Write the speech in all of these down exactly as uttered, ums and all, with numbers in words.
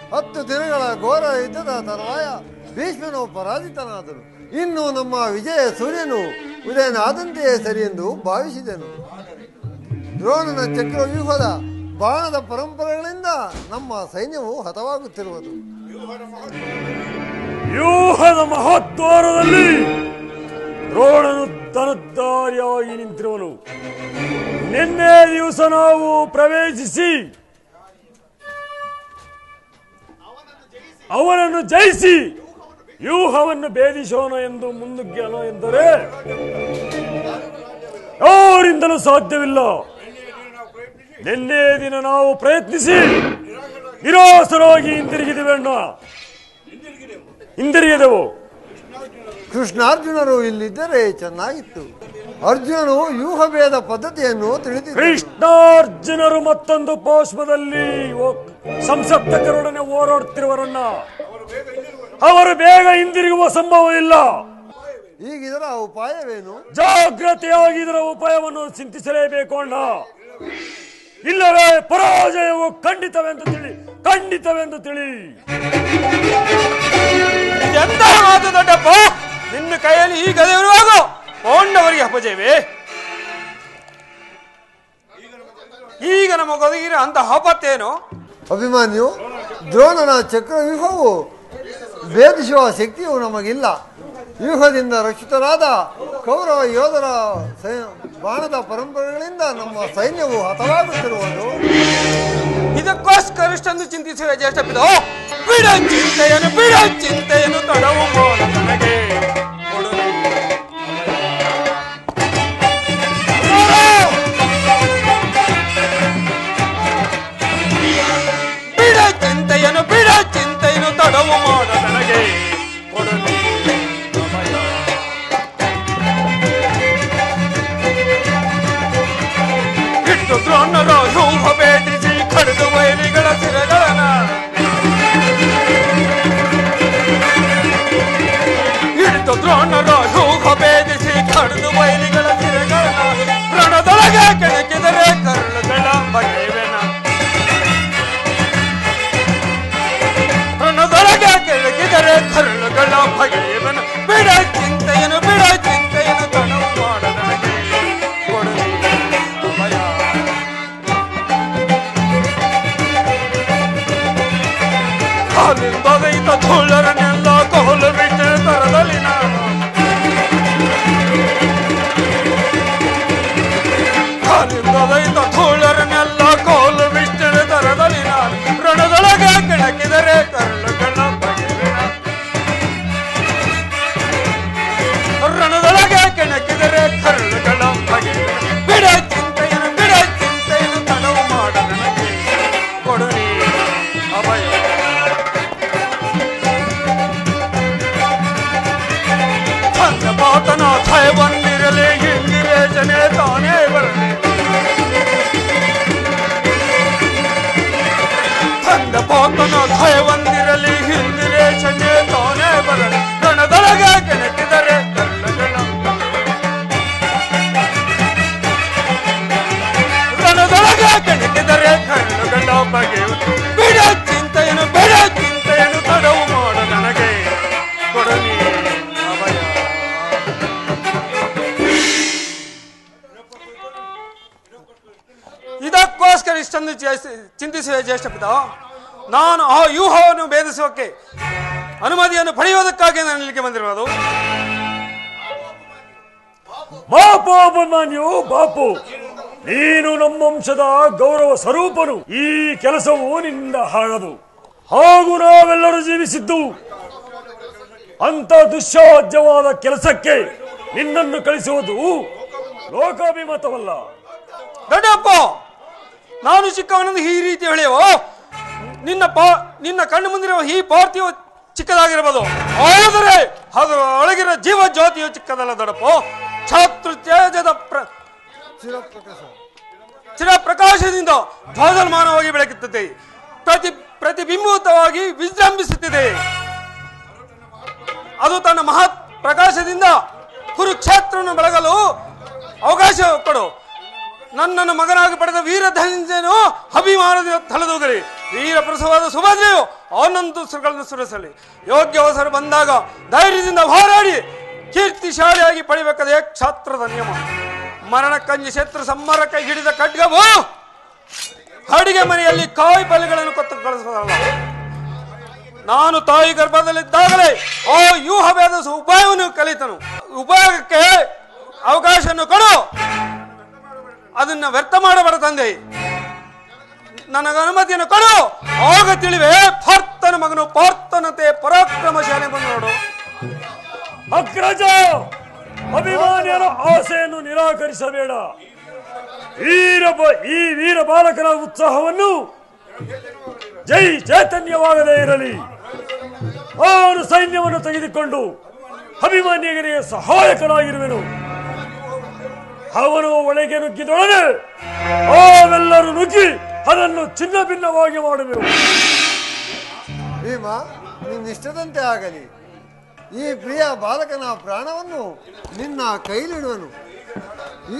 ಹತ್ತು ದಿನಗಳ ಘೋರ ಯುದ್ಧದ ತರುವಾಯ ಭೀಷ್ಮನು ಪರಾಜಿತನಾದನು. ಇನ್ನು ನಮ್ಮ ವಿಜಯ ಸೂರ್ಯನು ಉದಯನಾದಂತೆಯೇ ಸರಿ ಎಂದು ಭಾವಿಸಿದೆನು. ದ್ರೋಣನ ಚಕ್ರವ್ಯೂಹದ ಬಾಣದ ಪರಂಪರೆಗಳಿಂದ ನಮ್ಮ ಸೈನ್ಯವು ಹತವಾಗುತ್ತಿರುವುದು. ವ್ಯೂಹದ ಮಹೋದ್ವಾರದಲ್ಲಿ ದ್ರೋಣನು ಧನುರ್ಧಾರಿಯಾಗಿ ನಿಂತಿರುವನು. ನಿನ್ನೆ ದಿವಸ ನಾವು ಪ್ರವೇಶಿಸಿ ಅವನನ್ನು ಜಯಿಸಿ ವ್ಯೂಹವನ್ನು ಭೇದಿಸೋಣ ಎಂದು ಮುಂದುಗ್ಗೇನು ಎಂದರೆ ಯಾರಿಂದಲೂ ಸಾಧ್ಯವಿಲ್ಲ. ನಿನ್ನೆ ದಿನ ನಾವು ಪ್ರಯತ್ನಿಸಿ ನಿರಾಸರಾಗಿ ಹಿಂದಿರುಗಿದೆವೇಣ್ಣ ಹಿಂದಿರುಗಿದೆವು. ಕೃಷ್ಣಾರ್ಜುನರು ಇಲ್ಲಿದ್ದರೆ ಚೆನ್ನಾಗಿತ್ತು. ಅರ್ಜುನನು ವ್ಯೂಹ ಭೇದ ಪದ್ಧತಿಯನ್ನು ತಿಳಿದ. ಕೃಷ್ಣಾರ್ಜುನರು ಮತ್ತೊಂದು ಪೋಷ್ಮದಲ್ಲಿ ಸಂಸಪ್ತಕರೊಡನೆ ಹೋರಾಡುತ್ತಿರುವರನ್ನ ಅವರು ಬೇಗ ಹಿಂದಿರುಗುವ ಸಂಭವವಿಲ್ಲ. ಈಗ ಇದರ ಉಪಾಯವೇನು? ಜಾಗ್ರತೆಯಾಗಿ ಇದರ ಉಪಾಯವನ್ನು ಚಿಂತಿಸಲೇಬೇಕು ಅಣ್ಣ. ಇಲ್ಲವೇ ಪರಾಜಯವು ಖಂಡಿತವೆಂದು ತಿಳಿ ಖಂಡಿತವೆಂದು ತಿಳಿ ಇದೆಂತ ಮಾತು ದೊಡ್ಡಪ್ಪ? ನಿನ್ನ ಕೈಯಲ್ಲಿ ಈ ಗದೆಯಿರುವಾಗ ಪಾಂಡವರಿಗೆ ಅಪಜಯವೇ? ಈಗ ನಮ್ಮ ಗದಗಿರ ಅಂತ ಆಪತ್ತೇನು? ಅಭಿಮಾನ್ಯು, ದ್ರೋಣನ ಚಕ್ರವ್ಯೂಹವು ಭೇದಿಸುವ ಶಕ್ತಿಯು ನಮಗಿಲ್ಲ. ವ್ಯೂಹದಿಂದ ರಕ್ಷಿತರಾದ ಕೌರವ ಯೋಧರ ಬಾಣದ ಪರಂಪರೆಗಳಿಂದ ನಮ್ಮ ಸೈನ್ಯವು ಹತವಾಗುತ್ತಿರುವುದು. ಇದಕ್ಕೋಸ್ಕರ ಇಷ್ಟೊಂದು ಚಿಂತಿಸುವ ಜ್ಯೇಷ್ಠ ಪಿತ, ಬಿಡ ಚಿಂತೆಯನ್ನು ಬಿಡ ಚಿಂತೆಯನ್ನು ತಡವು ನನಗೆ ಬಿಡ ಚಿಂತೆಯನ್ನು ಬಿಡ ಚಿಂತೆಯನ್ನು ತಡವು ಮಾಡ ನನಗೆ ಕೊಡಲಿ. ಇಟ್ಟು ದ್ರೋಣರ ವ್ಯೂಹ ಭೇದಿಸಿ ಕಡಿದು ವೈರಿಗಳ ಸಿರಗಳನ್ನ ಇಟ್ಟು ದ್ರೋಣರ ವ್ಯೂಹ ಭೇದಿಸಿ ಕಡಿದು ವೈರಿಗಳ ಸಿರಗಳನ್ನ ರಣದೊಳಗೆ ಕೆಣಕಿದರೆ ಕರುಳುಗಳ ಬಗೆವೆನ ರಣದೊಳಗೆ ಕೆಣಕಿದರೆ ಕರುಳುಗಳ ಬಗೆವೆನ. ಬಿಡ ಚಿಂತೆಯನ್ನು ಬಿಡ ಚಿಂತೆಯನ್ನು ತಡವು ಮಾಡ ನನಗೆ ಕೊಡಲಿ. ಕಾಲಿಂದೈತ ಧೂಳರನ್ನೆಲ್ಲ ಕೋಲು ಬಿಟ್ಟು ತರದಲ್ಲಿ ನಾನು ಕಾಲಿಂದೈತ ಧೂಳರನ್ನೆಲ್ಲ ಕೋಲು ಬಿಟ್ಟು ತರದಲ್ಲಿ ನಾನು ರಣದೊಳಗೆ ಕೆಣಕಿದರೆ ಕರುಳುಗಳ ಬಗೆವೆನ. ರಣದೊಳಗೆ ಕೆಣಕಿದರೆ ಕರುಳುಗಳ ಬಗೆವೆನ. ಬಿಡ ಚಿಂತೆಯನ್ನು ಬಿಡ ಚಿಂತೆಯನ್ನು ತಡವು ಮಾಡ ನನಗೆ ಕೊಡಲಿ ಅಭಯ. ಪಾತನ ಥಯ ಬಂದಿರಲಿ ಹಿಂದಿರೇಚನೆ ತಾನೇ ಬರಲಿ. ತಂದ ಪಾತನ ಥಯ ಬಂದಿರಲಿ ಹಿಂದಿರೇಚನೆ ತಾನೇ ಬರಲಿ. ರಣದೊಳಗೆ ಕೆಣಕಿದರೆ ಕರುಳುಗಳ ರಣದೊಳಗೆ ಕೆಣಕಿದರೆ ಕರುಳುಗಳ ಬಗೆ. ಬಿಡ ಚಿಂತೆಯನ್ನು ಬಿಡ ಚಿಂತೆಯನ್ನು ತಡವು ಮಾಡ ನನಗೆ ಕೊಡಲಿ ಅಭಯ. ಇದಕ್ಕೋಸ್ಕರ ಇಷ್ಟೊಂದು ಚಿಂತಿಸುವ ಜ್ಯೇಷ್ಠ ಪಿತ, ನಾನು ಆ ವ್ಯೂಹವನ್ನು ಭೇದಿಸೋಕೆ ಅನುಮತಿಯನ್ನು ಪಡೆಯುವುದಕ್ಕಾಗಿ ನಾನು ಇಲ್ಲಿಗೆ ಬಂದಿರುವುದು. ಬಾಪು ಅಭಿಮಾನ್ಯು ಬಾಪು, ನೀನು ನಮ್ಮ ವಂಶದ ಗೌರವ ಸ್ವರೂಪನು. ಈ ಕೆಲಸವು ನಿನ್ನಿಂದ ಹಾಳದು. ಹಾಗೂ ನಾವೆಲ್ಲರೂ ಜೀವಿಸಿದ್ದು ಅಂತ ದುಸ್ಸಾಧ್ಯವಾದ ಕೆಲಸಕ್ಕೆ ನಿನ್ನನ್ನು ಕಳಿಸುವುದು ಲೋಕಾಭಿಮತವಲ್ಲ. ದೊಡ್ಡಪ್ಪ, ನಾನು ಚಿಕ್ಕವನನ್ನು ಈ ರೀತಿ ಹೇಳುವ ನಿನ್ನ ಪಾ ನಿನ್ನ ಕಣ್ಣು ಮುಂದಿರುವ ಈ ಪಾರ್ಥಿವ ಚಿಕ್ಕದಾಗಿರಬಹುದು, ಆದರೆ ಅದರ ಒಳಗಿರೋ ಜೀವ ಜ್ಯೋತಿಯು ಚಿಕ್ಕದಲ್ಲ ದೊಡ್ಡಪ್ಪ. ಛಾತ್ರ ತೇಜದ ಪ್ರ ಚಿರಪ್ರಕಾಶದಿಂದ ಜ್ಯೋತಿರ್ಮಾನವಾಗಿ ಬೆಳಗುತ್ತದೆ, ಪ್ರತಿ ಪ್ರತಿಬಿಂಬಿತವಾಗಿ ವಿಜೃಂಭಿಸುತ್ತಿದೆ. ಅದು ತನ್ನ ಮಹತ್ ಪ್ರಕಾಶದಿಂದ ಕುರುಕ್ಷೇತ್ರವನ್ನು ಬೆಳಗಲು ಅವಕಾಶ ಕೊಡು. ನನ್ನನ್ನು ಮಗನಾಗಿ ಪಡೆದ ವೀರಧನ್ಯನು ಅಭಿಮಾನದಿಂದ ತಲೆದೂಗಲಿ. ವೀರ ಪ್ರಸವಾದ ಸುಭದ್ರೆಯು ಆನಂದ ಸುರಗಳನ್ನು ಸುರಿಸಲಿ. ಯೋಗ್ಯ ಅವಸರ ಬಂದಾಗ ಧೈರ್ಯದಿಂದ ಹೋರಾಡಿ ಕೀರ್ತಿಶಾಲಿಯಾಗಿ ಪಡಿಬೇಕಾದ ಕ್ಷಾತ್ರದ ನಿಯಮ. ಮರಣ ಕಂಜಿ ಶತ್ರು ಸಂಹಾರ ಕೈ ಹಿಡಿದ ಖಡ್ಗವು ಅಡಿಗೆ ಮನೆಯಲ್ಲಿ ಕಾಯಿ ಪಲ್ಯಗಳನ್ನು ಕೊತ್ತು ಕಳಿಸುವುದಲ್ಲ. ನಾನು ತಾಯಿ ಗರ್ಭದಲ್ಲಿದ್ದಾಗಲೇ ಓ ಯೂಹ ಭೇದ ಉಪಾಯವನ್ನು ಕಲಿತನು. ಉಪಯೋಗಕ್ಕೆ ಅವಕಾಶವನ್ನು ಕೊಡು, ಅದನ್ನ ವ್ಯರ್ಥ ಮಾಡಬೇಡ ತಂದೆ. ನನಗ ಅನುಮತಿಯನ್ನು ಕೊಡು, ಆಗ ತಿಳಿವೆ ಪಾರ್ಥನ ಮಗನು ಪಾರ್ಥನತೆ ಪರಾಕ್ರಮಶಾಲಿ ಬಂದು ನೋಡು. ಅಗ್ರಜ, ಅಭಿಮಾನಿಯರ ಆಸೆಯನ್ನು ನಿರಾಕರಿಸಬೇಡ. ವೀರ ಈ ವೀರ ಬಾಲಕರ ಉತ್ಸಾಹವನ್ನು ಜೈ ಚೈತನ್ಯವಾಗದೇ ಇರಲಿ. ಅವನು ಸೈನ್ಯವನ್ನು ತೆಗೆದುಕೊಂಡು ಅಭಿಮಾನಿಯರಿಗೆ ಸಹಾಯಕನಾಗಿರುವೆನು. ಅವನು ಒಳಗೆ ನುಗ್ಗಿದೊಡನೆ ಅವೆಲ್ಲರೂ ನುಗ್ಗಿ ಅದನ್ನು ಚಿನ್ನ ಭಿನ್ನವಾಗಿ ಮಾಡುವೆವು. ಭೀಮ, ನಿನ್ನಿಷ್ಟದಂತೆ ಆಗಲಿ. ಈ ಪ್ರಿಯ ಬಾಲಕನ ಪ್ರಾಣವನ್ನು ನಿನ್ನ ಕೈಲಿಡುವನು. ಈ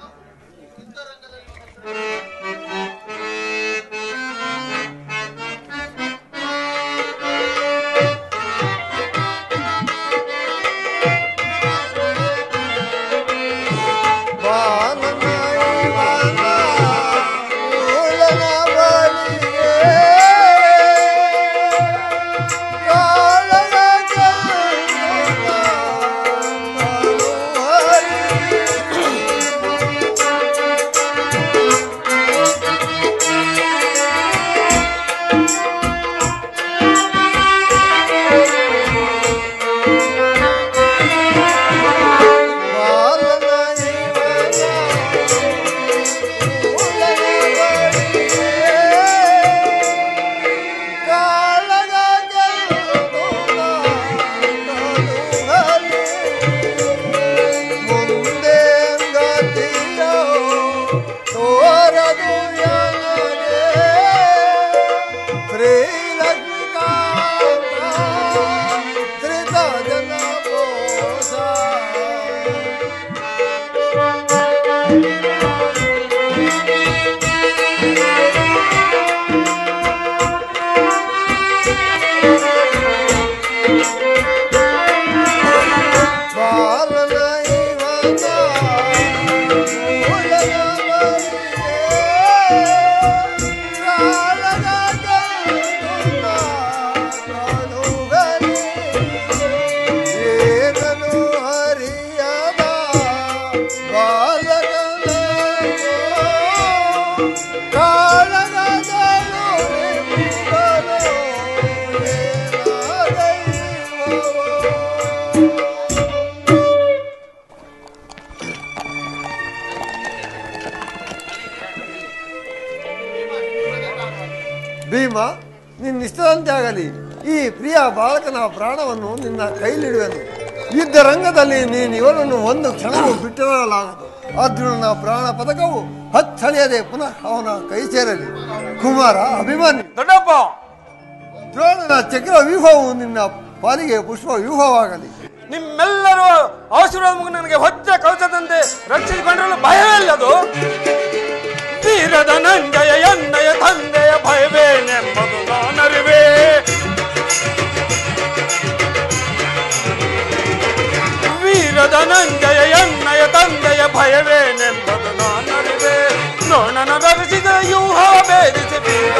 ಭೀಮ, ನಿನ್ನಿಷ್ಟದಂತೆ ಆಗಲಿ. ಈ ಪ್ರಿಯ ಬಾಲಕನ ಪ್ರಾಣವನ್ನು ನಿನ್ನ ಕೈಲಿಡುವೆನು. ಯುದ್ಧ ರಂಗದಲ್ಲಿ ನೀನು ಇವನನ್ನು ಒಂದು ಕ್ಷಣವೂ ಬಿಟ್ಟಿರಲಾಗದು. ಅರ್ಜುನನ ಪ್ರಾಣ ಪದಕವು ಹಚ್ಚಳಿಯದೆ ಪುನಃ ಅವನ ಕೈ ಸೇರಲಿ. ಕುಮಾರ ಅಭಿಮಾನಿ ದೊಡ್ಡಪ್ಪ, ದ್ರೋಣನ ಚಕ್ರ ವ್ಯೂಹವು ನಿನ್ನ ಪಾಲಿಗೆ ಪುಷ್ಪ ವ್ಯೂಹವಾಗಲಿ. ನಿಮ್ಮೆಲ್ಲರೂ ಆಶೀರ್ವಾದ ಮುಗಿ ನನಗೆ ಹೊಚ್ಚ ಕವಚದಂತೆ ರಕ್ಷಿಸಿಕೊಂಡರಲು ಭಯವೇ ಇಲ್ಲ. ಅದು ತೀರದ ನಂಜಯ ಎನ್ನಯ ತಂದೆಯ ಭಯವೇನೆಂಬುದು ನಾನರಿವೆ. ವೀರದ ನಂಜಯ ಎನ್ನಯ ತಂದೆಯ ಭಯವೇನೆಂಬುದು ನಾನರಿವೆ. ದ್ರೋಣನ ಬೆರೆಸಿದ ಯೂಹ ಭೇದಿಸಿ ಬೀರ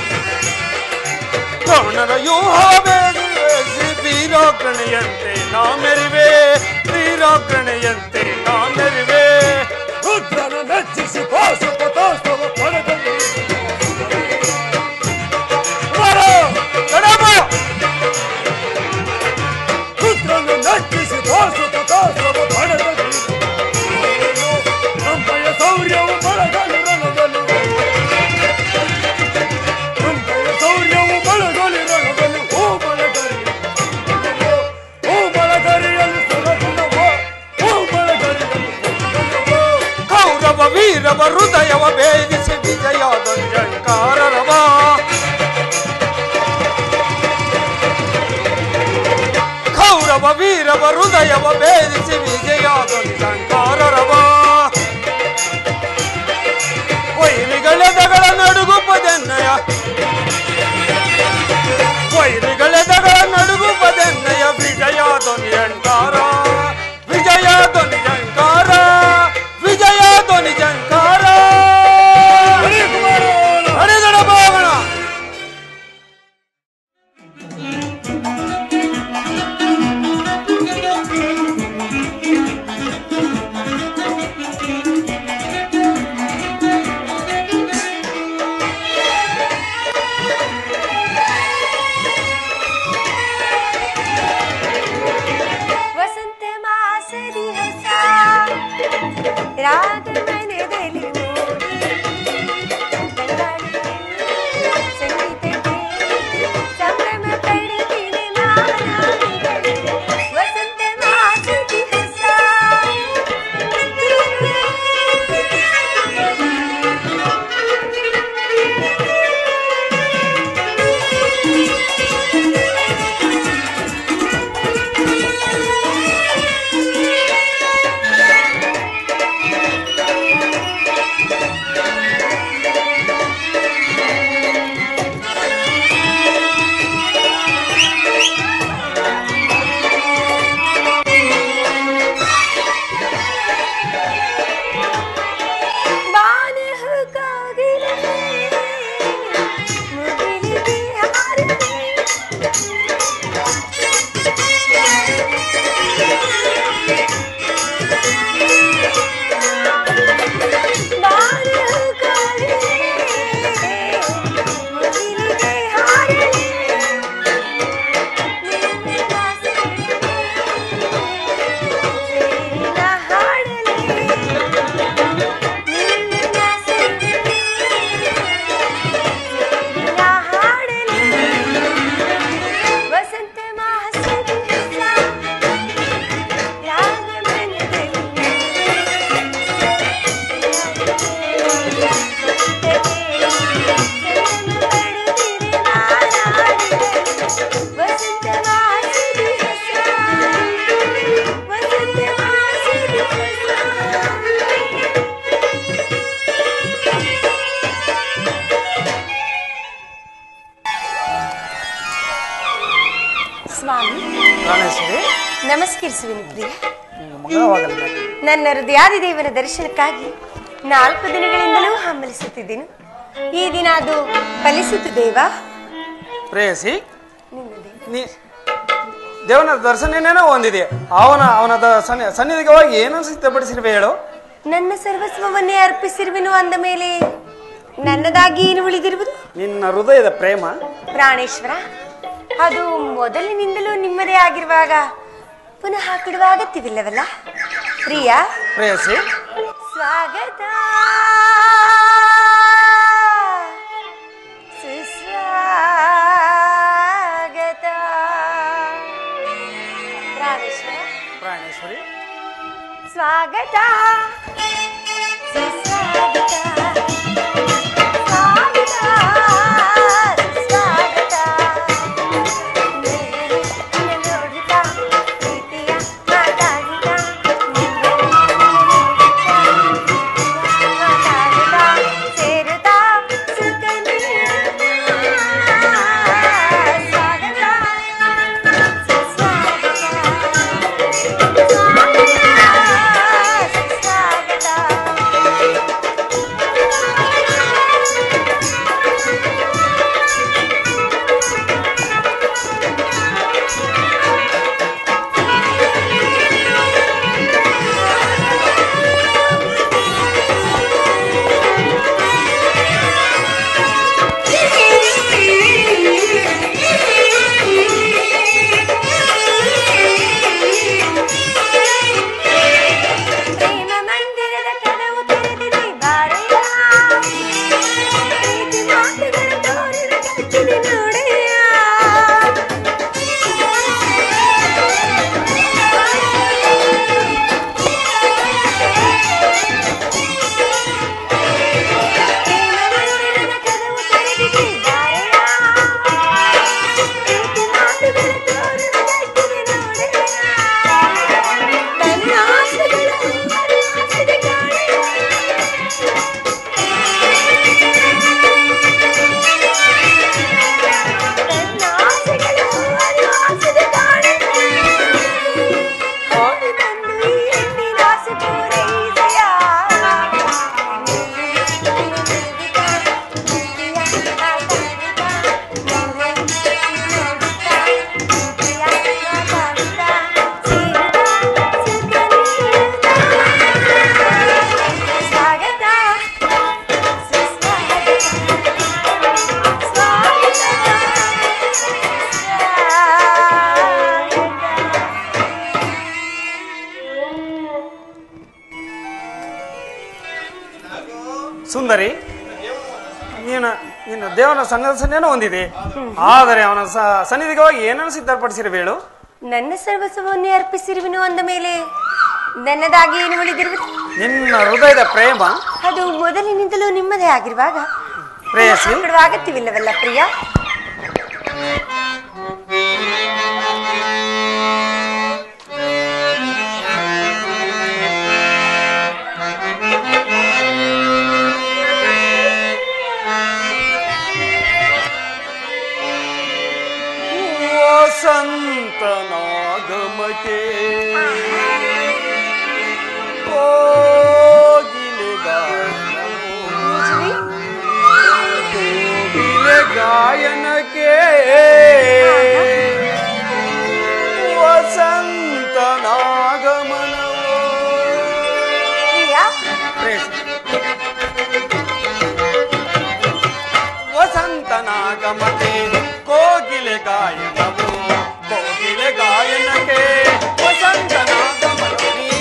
ದ್ರೋಣನ ಯೂಹ ಭೇದಿಸಿ ವೀರಾಗ್ರಣೆಯಂತೆ ನಾ ಮೆರಿವೆ. ವೀರಾಗ್ರಣೆಯಂತೆ ನಾ ಮೆರಿವೆ. ರುದ್ರನ ಮೆಚ್ಚಿಸಿ ಪಾಶುಪತಾಸ್ತವ ಪಡೆದಲ್ಲಿ ರುದ್ರನ ಮೆಚ್ಚಿಸಿ ಪಾಶುಪತಾಸ್ತವ ಪಡೆದಲ್ಲಿ ನಮ್ಮಯ ಶೌರ್ಯವು ಬಳಗಲಿ ರಣದಲ್ಲಿ ನಮ್ಮಯ ಶೌರ್ಯವು ಬಳಗಲಿ ರಣದಲ್ಲಿ ಓ ಬಳಗರಿ ಓ ಬಳಗರಿಯಲ್ಲಿ ಸುರಗುಣವ ಓ ಬಳಗರಿಯಲ್ಲಿ ಕೌರವ ವೀರವ ಹೃದಯವ ಭೇದಿಸಿ ವಿಜಯಾದ ಜಂಕಾರರವ. ಕೌರವ ವೀರವ ಹೃದಯವ ಭೇದಿಸಿ ವಿಜಯಾದ ಜಂಕಾರರವ. ವೈರಿಗಳೆದಗಳ ನಡುಗುಪದೆನ್ನಯ ವೈರಿಗಳೆದಗಳ ನಡುಗುಪದೆನ್ನಯ ವಿಜಯ ಧ್ವನಿಯಂಕಾರ ವಿಜಯ ಧ್ವನಿಯಂಕಾರ ವಿಜಯ ಧ್ವನಿಯಂಕಾರ ಹರಿದಡ ಭಾವನ राग मैंने दिल संगीत संभ्रम पड़ती वसंत मास की हंसा ನಮಸ್ಕರಿಸುವೆನು ಪ್ರಿಯ. ನನ್ನ ಹೃದಯಾದಿದೇವನ ದರ್ಶನಕ್ಕಾಗಿ ನಾಲ್ಕು ದಿನಗಳಿಂದಲೂ ಹಂಬಲಿಸುತ್ತಿದ್ದೇನು. ಈ ದಿನ ಅದು ಫಲಿಸಿತು ದೇವ. ಪ್ರೇಯಸಿ, ದೇವನ ದರ್ಶನೇನೋ ಹೊಂದಿದೆ. ಅವನ ಅವನ ಸನ್ನಿಧಿಗೆ ಹೋಗಿ ಏನನ್ನು ಸಿದ್ಧಪಡಿಸಿರುವೆ ಹೇಳು. ನನ್ನ ಸರ್ವಸ್ವವನ್ನೇ ಅರ್ಪಿಸಿರುವೆನು ಅಂದ ಮೇಲೆ ನನ್ನದಾಗಿ ಏನು ಉಳಿದಿರುವುದು? ನಿನ್ನ ಹೃದಯದ ಪ್ರೇಮ. ಪ್ರಾಣೇಶ್ವರ, ಅದು ಮೊದಲಿನಿಂದಲೂ ನಿಮ್ಮದೇ ಆಗಿರುವಾಗ ಪುನಃ ಕೊಡುವ ಅಗತ್ಯವಿಲ್ಲವಲ್ಲ ಪ್ರಿಯ. ಪ್ರೇಯಸಿ, ಸ್ವಾಗತ ಸುಸ್ವಾಗತ. ಪ್ರಾಣೇಶ್ವರ, ಪ್ರಾಣೇಶ್ವರಿ, ಸ್ವಾಗತ ಸುಸ್ವಾಗತ. ಸ್ವಾಗತ ಸುಂದರಿ, ನೀನು ನೀನು ದೇವನ ಸನ್ನಿಧಾನ ಹೊಂದಿದೆ, ಆದರೆ ಅವನ ಸನ್ನಿಧಿಗೆ ಹೋಗಿ ಏನನ್ನು ಸಿದ್ಧಪಡಿಸಿರಬೇಳು? ನನ್ನ ಸರ್ವಸ್ವವನ್ನೇ ಅರ್ಪಿಸಿರುವೆನು ಅಂದ ಮೇಲೆ ನನ್ನದಾಗಿ ಏನು ಉಳಿದಿರುವುದು? ನಿನ್ನ ಹೃದಯದ ಪ್ರೇಮ ಅದು ಮೊದಲಿನಿಂದಲೂ ನಿಮ್ಮದೇ ಆಗಿರುವಾಗ ಪ್ರೇಯಸಿ ಅಗತ್ಯವಿಲ್ಲವಲ್ಲ ಪ್ರಿಯ? ವಸಂತನಾಗಮಕ್ಕೆ ಕೋಗಿಲೆ ಗಾಯನಕ್ಕೆ ವಸಂತನಾಗಮನವೋ ವಸಂತನಾಗಮಕ್ಕೆ ಕೋಗಿಲೆ ಗಾಯನವು ಕೋಗಿಲೆ ಗಾಯನಕ್ಕೆ ವಸಂತನಾಗಮನ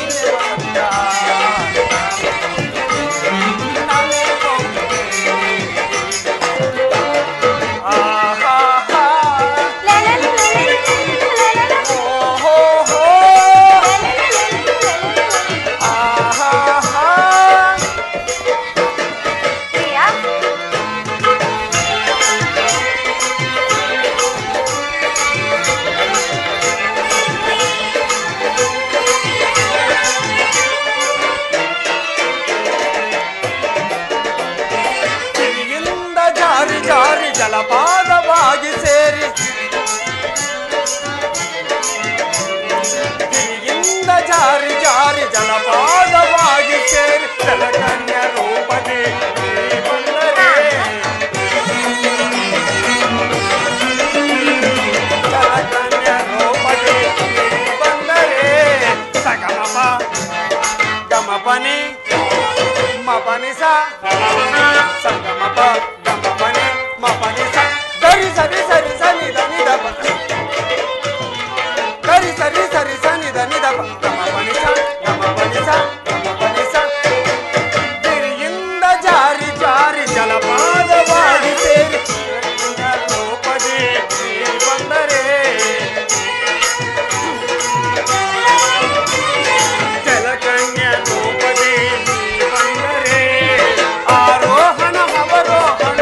ಜಲಪಾದವಾಗಿ ಸೇರಿ ಕಿವಿಯಿಂದ ಜಾರಿ ಜಾರಿ ಜಲಪಾದವಾಗಿ ಸೇರಿ ಜಲಕನ್ಯ ರೂಪದಿ ಬಂದರೆ ಜಲಕನ್ಯ ರೂಪದಿ ಬಂದರೆ ಸಗಮಪ ಗಮಪನಿ ಮಪನಿ ಸ ಸಗಮಪ ಗಮಪನಿ ಮಪನಿ ಸ ಸರಿ ಸರಿ ಸರಿ ಸನಿ ಧನಿ ದಪ ಸರಿ ಸರಿ ಸರಿ ಸನಿ ಧನಿ ದಪ ಗಮ ಪನಿ ಸ ಗಮ ಪನಿ ಸ ಗಮ ಪನಿ ಸ ಗಿರಿಯಿಂದ ಜಾರಿ ಜಾರಿ ಜಲಪಾದವಾಗಿ ಸೇರಿ ಲೋಪದಿ ಬಂದರೆ ಜಲಕನ್ಯ ರೂಪದಿ ಬಂದರೆ ಆರೋಹಣ ಅವರೋಹಣ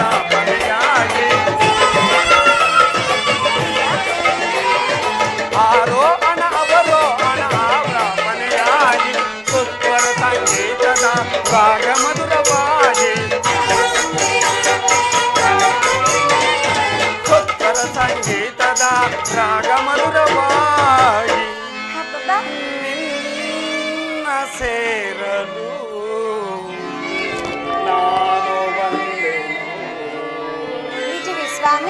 ಆರೋಹಣ ಅವರೋಹಣ ಮನೆಯಾಗಿ ಸುತ್ವರ ಸಂಗೀತದ ರಾಗ ಮಧುರವಾಗಿ ಸುತ್ವರ ಸಂಗೀತದ ರಾಗ ಮಧುರವಾಗಿ ನಿನ್ನ ಸೇರಲು ನಾನು ಬಂದೆನು ನಿಜವೇ ಸ್ವಾಮಿ?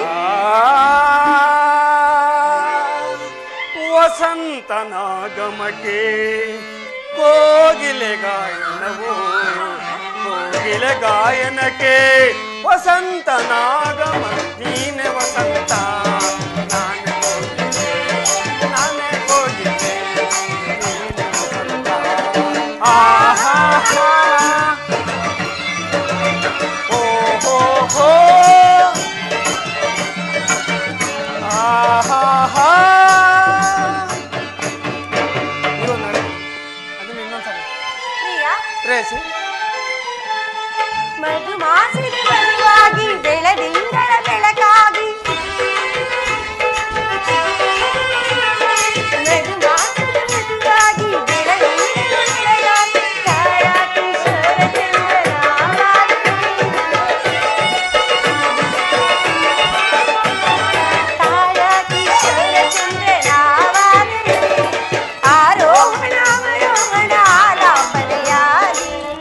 ವಸಂತನಾಗಮಕ್ಕೆ ಕೋಗಿಲೆ ಗಾಯನವು ಕೋಗಿಲೆ ಗಾಯನಕ್ಕೆ ವಸಂತನಾಗಮ ನೀನೆ ವಸಂತ ನಾನೇ ಕೋಗಿಲೆ ನಾನೇ ಕೋಗಿಲೆ ನೀನೆ ವಸಂತ ಆಹಾ ಓ ಹೋ ಹೋ ಆಹಾ ಮಧುಮಾಸಿದ ಬರುವಾಗಿ ಬೆಳದಿಂಗಳ ಬೆಳಕಾಗಿ ಮಧುಮಾಸಿದ ಬರುವಾಗಿ ಬೆಳದಿಂಗಳ ಬೆಳಕಾಗಿ ತಾರಾಕಿಶೋರ ಚಂದ್ರನಾವಾಗಿ ತಾರಾಕಿಶೋರ ಚಂದ್ರನಾವಾಗಿ ಆರೋಹಣ ಅವರೋಹಣ ಆಲಾಪನೆಯಾಗಿ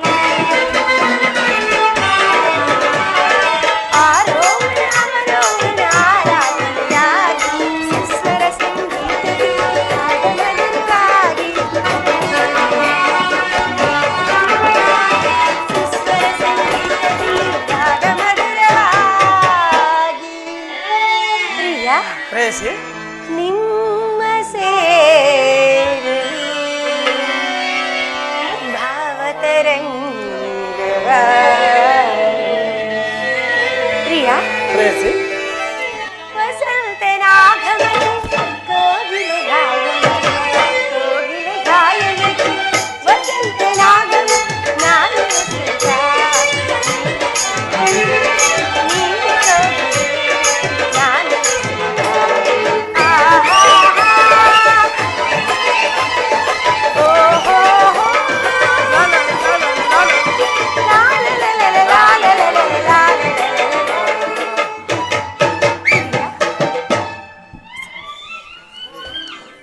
ಪ್ರೇಯಸಿ ನಿಮ್ಮ ಸೇರು ಭಾವತರಂಗವ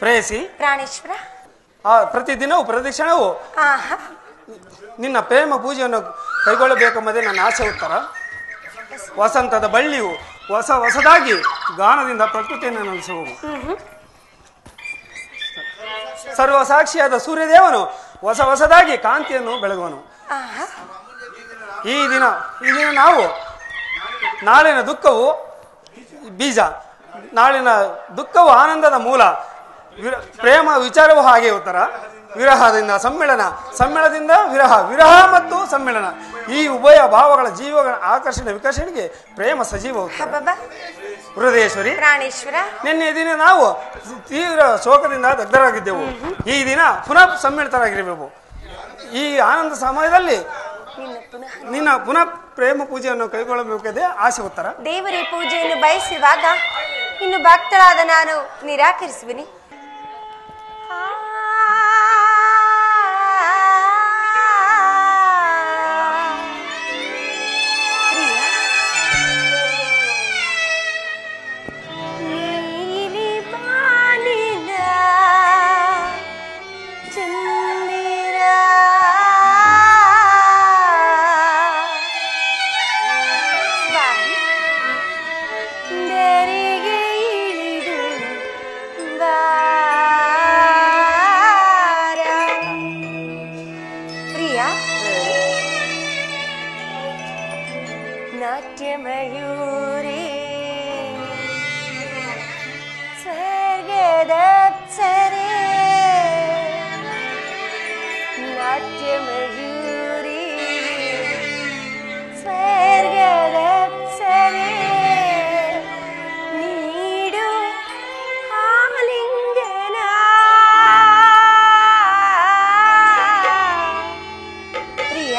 ಪ್ರೇಯಸಿ ಪ್ರಾಣೇಶ್ವರ, ಆ ಪ್ರತಿದಿನವೂ ಪ್ರದಕ್ಷಿಣವೂ ಆಹಾ ನಿನ್ನ ಪ್ರೇಮ ಪೂಜೆಯನ್ನು ಕೈಗೊಳ್ಳಬೇಕೆಂಬುದೇ ನನ್ನ ಆಸೆ ಉತ್ತರ. ವಸಂತದ ಬಳ್ಳಿಯು ಹೊಸ ಹೊಸದಾಗಿ ಗಾನದಿಂದ ಪ್ರಕೃತಿಯನ್ನು ನೆಲೆಸುವುದು. ಸರ್ವ ಸಾಕ್ಷಿಯಾದ ಸೂರ್ಯದೇವನು ಹೊಸ ಹೊಸದಾಗಿ ಕಾಂತಿಯನ್ನು ಬೆಳಗುವನು. ಆಹಾ ಈ ದಿನ ಈ ದಿನ ನಾವು ನಾಳಿನ ದುಃಖವು ಬೀಜ, ನಾಳಿನ ದುಃಖವು ಆನಂದದ ಮೂಲ, ವಿರ ಪ್ರೇಮ ವಿಚಾರವೂ ಹಾಗೆ ಉತ್ತರ. ವಿರಹದಿಂದ ಸಮ್ಮಿಳನ, ಸಮ್ಮಿಳನದಿಂದ ವಿರಹ, ವಿರಹ ಮತ್ತು ಸಮ್ಮಿಳನ, ಈ ಉಭಯ ಭಾವಗಳ ಜೀವಗಳ ಆಕರ್ಷಣೆ ವಿಕರ್ಷಣೆಗೆ ಪ್ರೇಮ ಸಜೀವ ಉತ್ತರ. ಅಬ್ಬಬ್ಬಾ. ಹೃದಯೇಶ್ವರಿ, ಪ್ರಾಣೇಶ್ವರ, ನಿನ್ನೆ ದಿನ ನಾವು ತೀವ್ರ ಶೋಕದಿಂದ ದಗ್ಧರಾಗಿದ್ದೆವು. ಈ ದಿನ ಪುನಃ ಸಮ್ಮಿಳಿತರಾಗಿರಬೇಕು. ಈ ಆನಂದ ಸಮಯದಲ್ಲಿ ನಿನ್ನ ಪುನಃ ನಿನ್ನ ಪುನಃ ಪ್ರೇಮ ಪೂಜೆಯನ್ನು ಕೈಗೊಳ್ಳಬೇಕದೇ ಆಸೆ ಉತ್ತರ. ದೇವರ ಪೂಜೆಯನ್ನು ಬಯಸುವಾಗ ಇನ್ನು ಭಕ್ತಳಾದ ನಾನು ನಿರಾಕರಿಸುವಿನಿ. ನಾಟ್ಯಮಯೂರಿ ಸ್ವರ್ಗದಪ್ಸರೆ, ನಾಟ್ಯಮಯೂರಿ ಸ್ವರ್ಗದಪ್ಸರೆ, ನೀಡು ಆಲಿಂಗನ. ಪ್ರಿಯ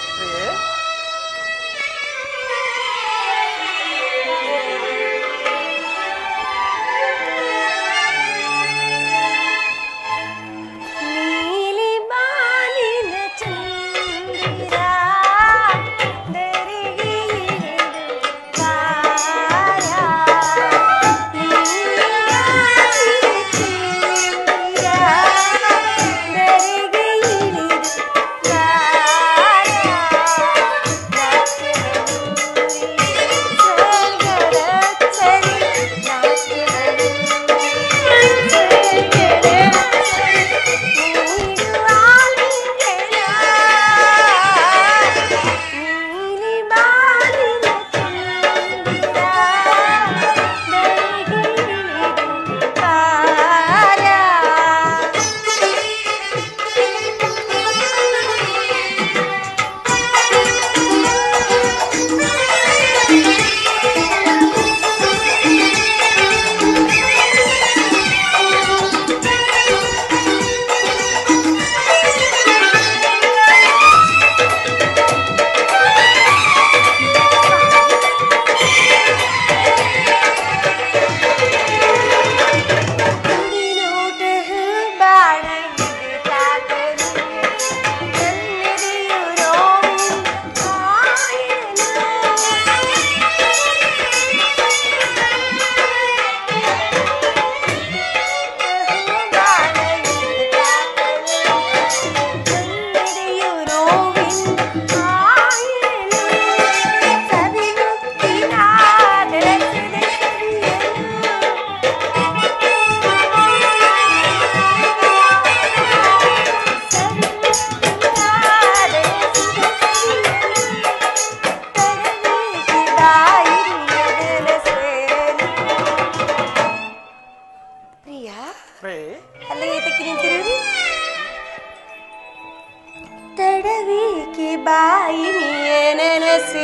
ತಡವಿಕೆ ಬಾಯಿ ನೀನ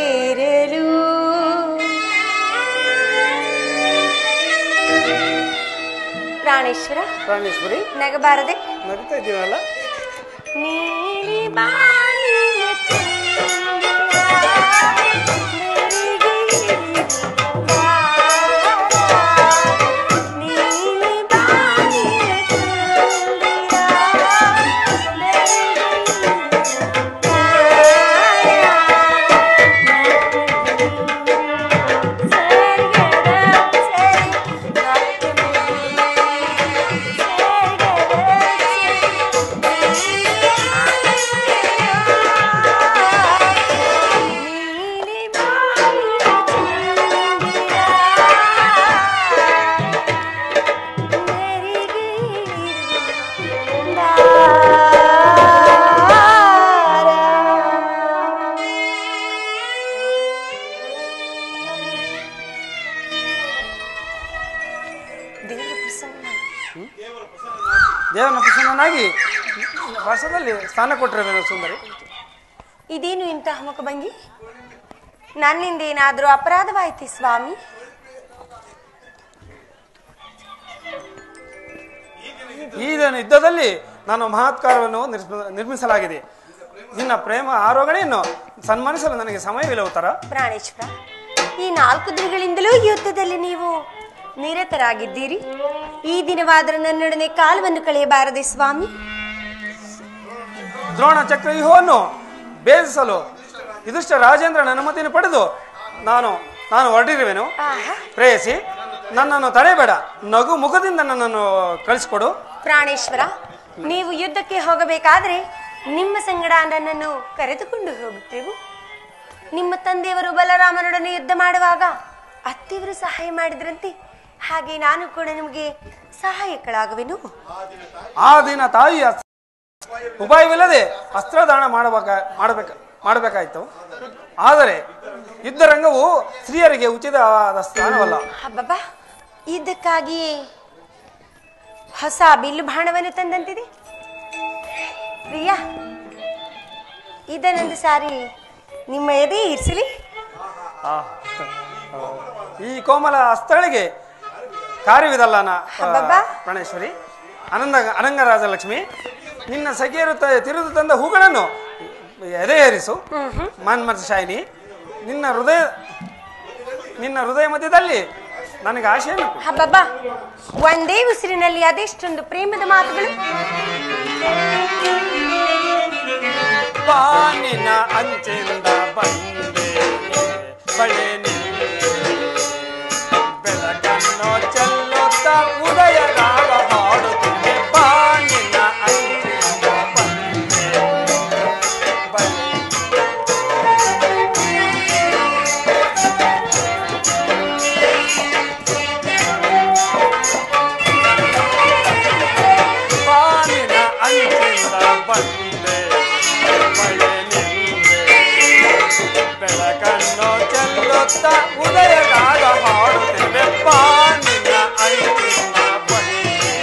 ಸೇರಲು ಪ್ರಾಣೇಶ್ವರ ಪ್ರಾಣೇಶ್ವರಿ ನಗಬಾರದೆ ನಗ್ತಾ ಇದ್ದೀವಲ್ಲ ನೀಲಿ ಬಾನಿನ ಪ್ರಸನ್ನನಾಗಿ ದೇವನ ಪ್ರಸನ್ನನಾಗಿ ವರ್ಷದಲ್ಲಿ ಸ್ಥಾನ ಕೊಟ್ಟಿರಬೇಕು ಸುಂದರಿ. ಇದೇನು ಇಂತಹ ಮುಖಭಂಗಿ? ನನ್ನಿಂದ ಏನಾದರೂ ಅಪರಾಧವಾಯಿತೆ ಸ್ವಾಮಿ? ಈ ದಿನ ಯುದ್ಧದಲ್ಲಿ ನಾನು ಮಹತ್ಕಾರವನ್ನು ನಿರ್ಮಿಸಲಾಗಿದೆ. ನಿನ್ನ ಪ್ರೇಮ ಆರೋಗಣೆಯನ್ನು ಸನ್ಮಾನಿಸಲು ನನಗೆ ಸಮಯವಿಲ್ಲ ಉತ್ತರ. ಪ್ರಾಣೇಶ್ವರ, ಈ ನಾಲ್ಕು ದಿನಗಳಿಂದಲೂ ಯುದ್ಧದಲ್ಲಿ ನೀವು ನಿರತರಾಗಿದ್ದೀರಿ. ಈ ದಿನವಾದರೂ ನನ್ನೊಡನೆ ಕಾಲವನ್ನು ಕಳೆಯಬಾರದೆ ಸ್ವಾಮಿ? ದ್ರೋಣ ಚಕ್ರ ವ್ಯೂಹವನ್ನು ಭೇದಿಸಲು ಇದಿಷ್ಟ ರಾಜೇಂದ್ರನ ಅನುಮತಿಯನ್ನು ಪಡೆದು ನಾನು ನಾನು ಹೊರಟಿರುವೆನು. ಪ್ರೇಯಸಿ, ನನ್ನನ್ನು ತಡೆಬೇಡ. ನಗು ಮುಖದಿಂದ ನನ್ನನ್ನು ಕಳಿಸಿಕೊಡು. ಪ್ರಾಣೇಶ್ವರ, ನೀವು ಯುದ್ಧಕ್ಕೆ ಹೋಗಬೇಕಾದ್ರೆ ನಿಮ್ಮ ಸಂಗಡ ನನ್ನನ್ನು ಕರೆದುಕೊಂಡು ಹೋಗುತ್ತೇವೆ. ನಿಮ್ಮ ತಂದೆಯವರು ಬಲರಾಮನೊಡನೆ ಯುದ್ಧ ಮಾಡುವಾಗ ಅತ್ತಿಯವರು ಸಹಾಯ ಮಾಡಿದ್ರಂತೆ, ಹಾಗೆ ನಾನು ಕೂಡ ನಿಮಗೆ ಸಹಾಯಕಳಾಗುವೆನು. ಆ ದಿನ ತಾಯಿಯ ಉಪಾಯವಿಲ್ಲದೆ ಅಸ್ತ್ರದಾನ ಮಾಡಬೇಕ ಮಾಡಬೇಕ ಮಾಡಬೇಕಾಯ್ತು. ಆದರೆ ಯುದ್ಧರಂಗವು ಸ್ತ್ರೀಯರಿಗೆ ಉಚಿತವಾದ ಸ್ಥಾನವಲ್ಲ. ಹಬ್ಬಬ್ಬಾ, ಇದಕ್ಕಾಗಿಯೇ ಹೊಸ ಬಿಲ್ಲು ಬಾಣವನ್ನು ತಂದಂತಿದೆ. ಪ್ರಿಯಾ, ಇದನ್ನೊಂದು ಸಾರಿ ನಿಮ್ಮ ಎದೆ ಇರಿಸಲಿ. ಈ ಕೋಮಲ ಅಸ್ತಳಿಗೆ ಕಾರ್ಯವಿದಲ್ಲ ಹಬ್ಬಬ್ಬಾ. ಪ್ರಾಣೇಶ್ವರಿ. ಅನಂದ ಅನಂಗರಾಜಲಕ್ಷ್ಮಿ, ನಿನ್ನ ಸಖಿಯರು ತಿರುದು ತಂದ ಹೂಗಳನ್ನು ಎದೆಯೇರಿಸು. ಮನ್ಮಥ ಶಾಯಿನಿ, ನಿನ್ನ ಹೃದಯ ನಿನ್ನ ಹೃದಯ ಮಧ್ಯದಲ್ಲಿ ನನಗೆ ಆಶೆಯನ್ನು. ಹಬ್ಬಬ್ಬಾ, ಒಂದೇ ಉಸಿರಿನಲ್ಲಿ ಅದೆಷ್ಟೊಂದು ಪ್ರೇಮದ ಮಾತುಗಳು. ಬಾನಿನ ಅಂಚಿಂದ ಬಂದೆ ಬಳೆ ಬೆಳಕನ್ನು ಚೆಲ್ಲುತ್ತ ಉದಯ ರಾಗ ಹಾಡುತ್ತಿದ್ದೆ. ಬಾನಿನ ಅಂಚಿಂದ ಬಂದೆ ಬಳೆ ಬಾನಿನ ಅಂಚಿಂದ ಬಂದೆ ಬೆಳಕನ್ನು ಚೆಲ್ಲುತ್ತ ಉದಯ ರಾಗ ಹಾಡುತ್ತಿವೆ. ಬಾನಿನ ಅಂಚಿಂದ ಬಂದೆ.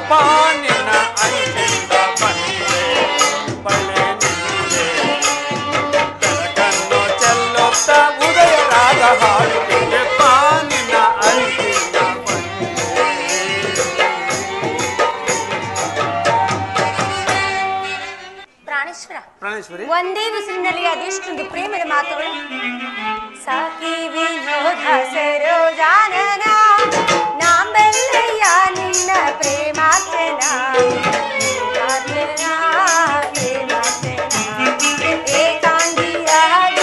ಪಾನಿನ ಅಂಚಿಂದ ಬಂದೆ ಬಳೆ ನಿಂದೆ ಬೆಳಕನ್ನು ಚೆಲ್ಲುತ್ತ ಉದಯ ರಾಗ ಹಾಡುತ್ತಿದ್ದೆ ಪಾನಿನ ಅಂಚಿಂದ ಬಂದೆ. ಪ್ರಾಣೇಶ್ವರ, ಪ್ರಾಣೇಶ್ವರಿ, ಒಂದೇ ಉಸಿರಿನಲ್ಲಿ ಅದೆಷ್ಟೊಂದು ಪ್ರೇಮದ ಮಾತುಗಳು. ಸಾಕಿ ವಿನೋದ ಸರೋಜಾನನ ನಾಂಬೆಲ್ಲಯ್ಯ ನಿನ್ನ ಪ್ರೇಮಾರ್ಚನ ಏಕಾಂಗಿಯಾಗಿ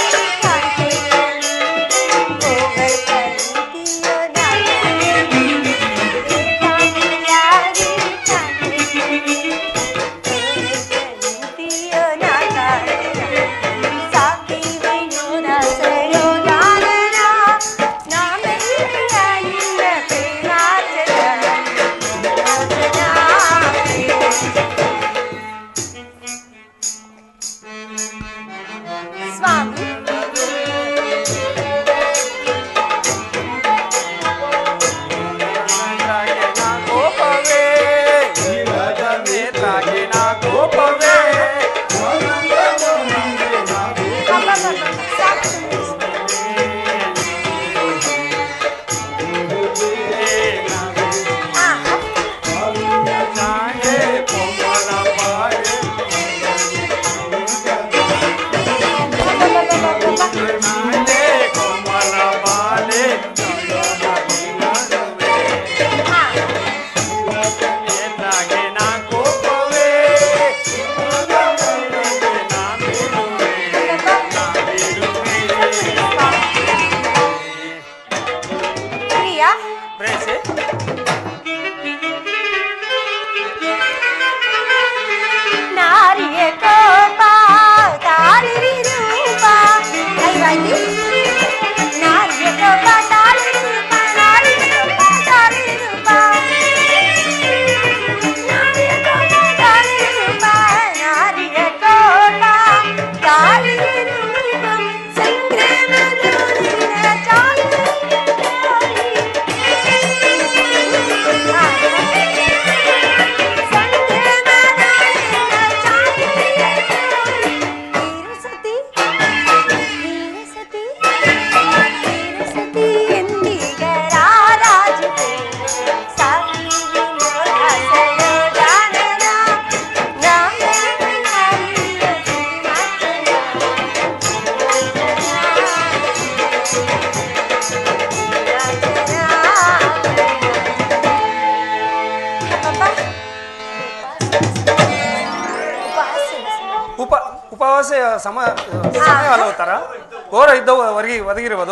ಸಮ ಸಮಯ ಹಲವುತ್ತರ ಘೋರ ಯುದ್ಧವು ಒದಗಿ ಒದಗಿರುವುದು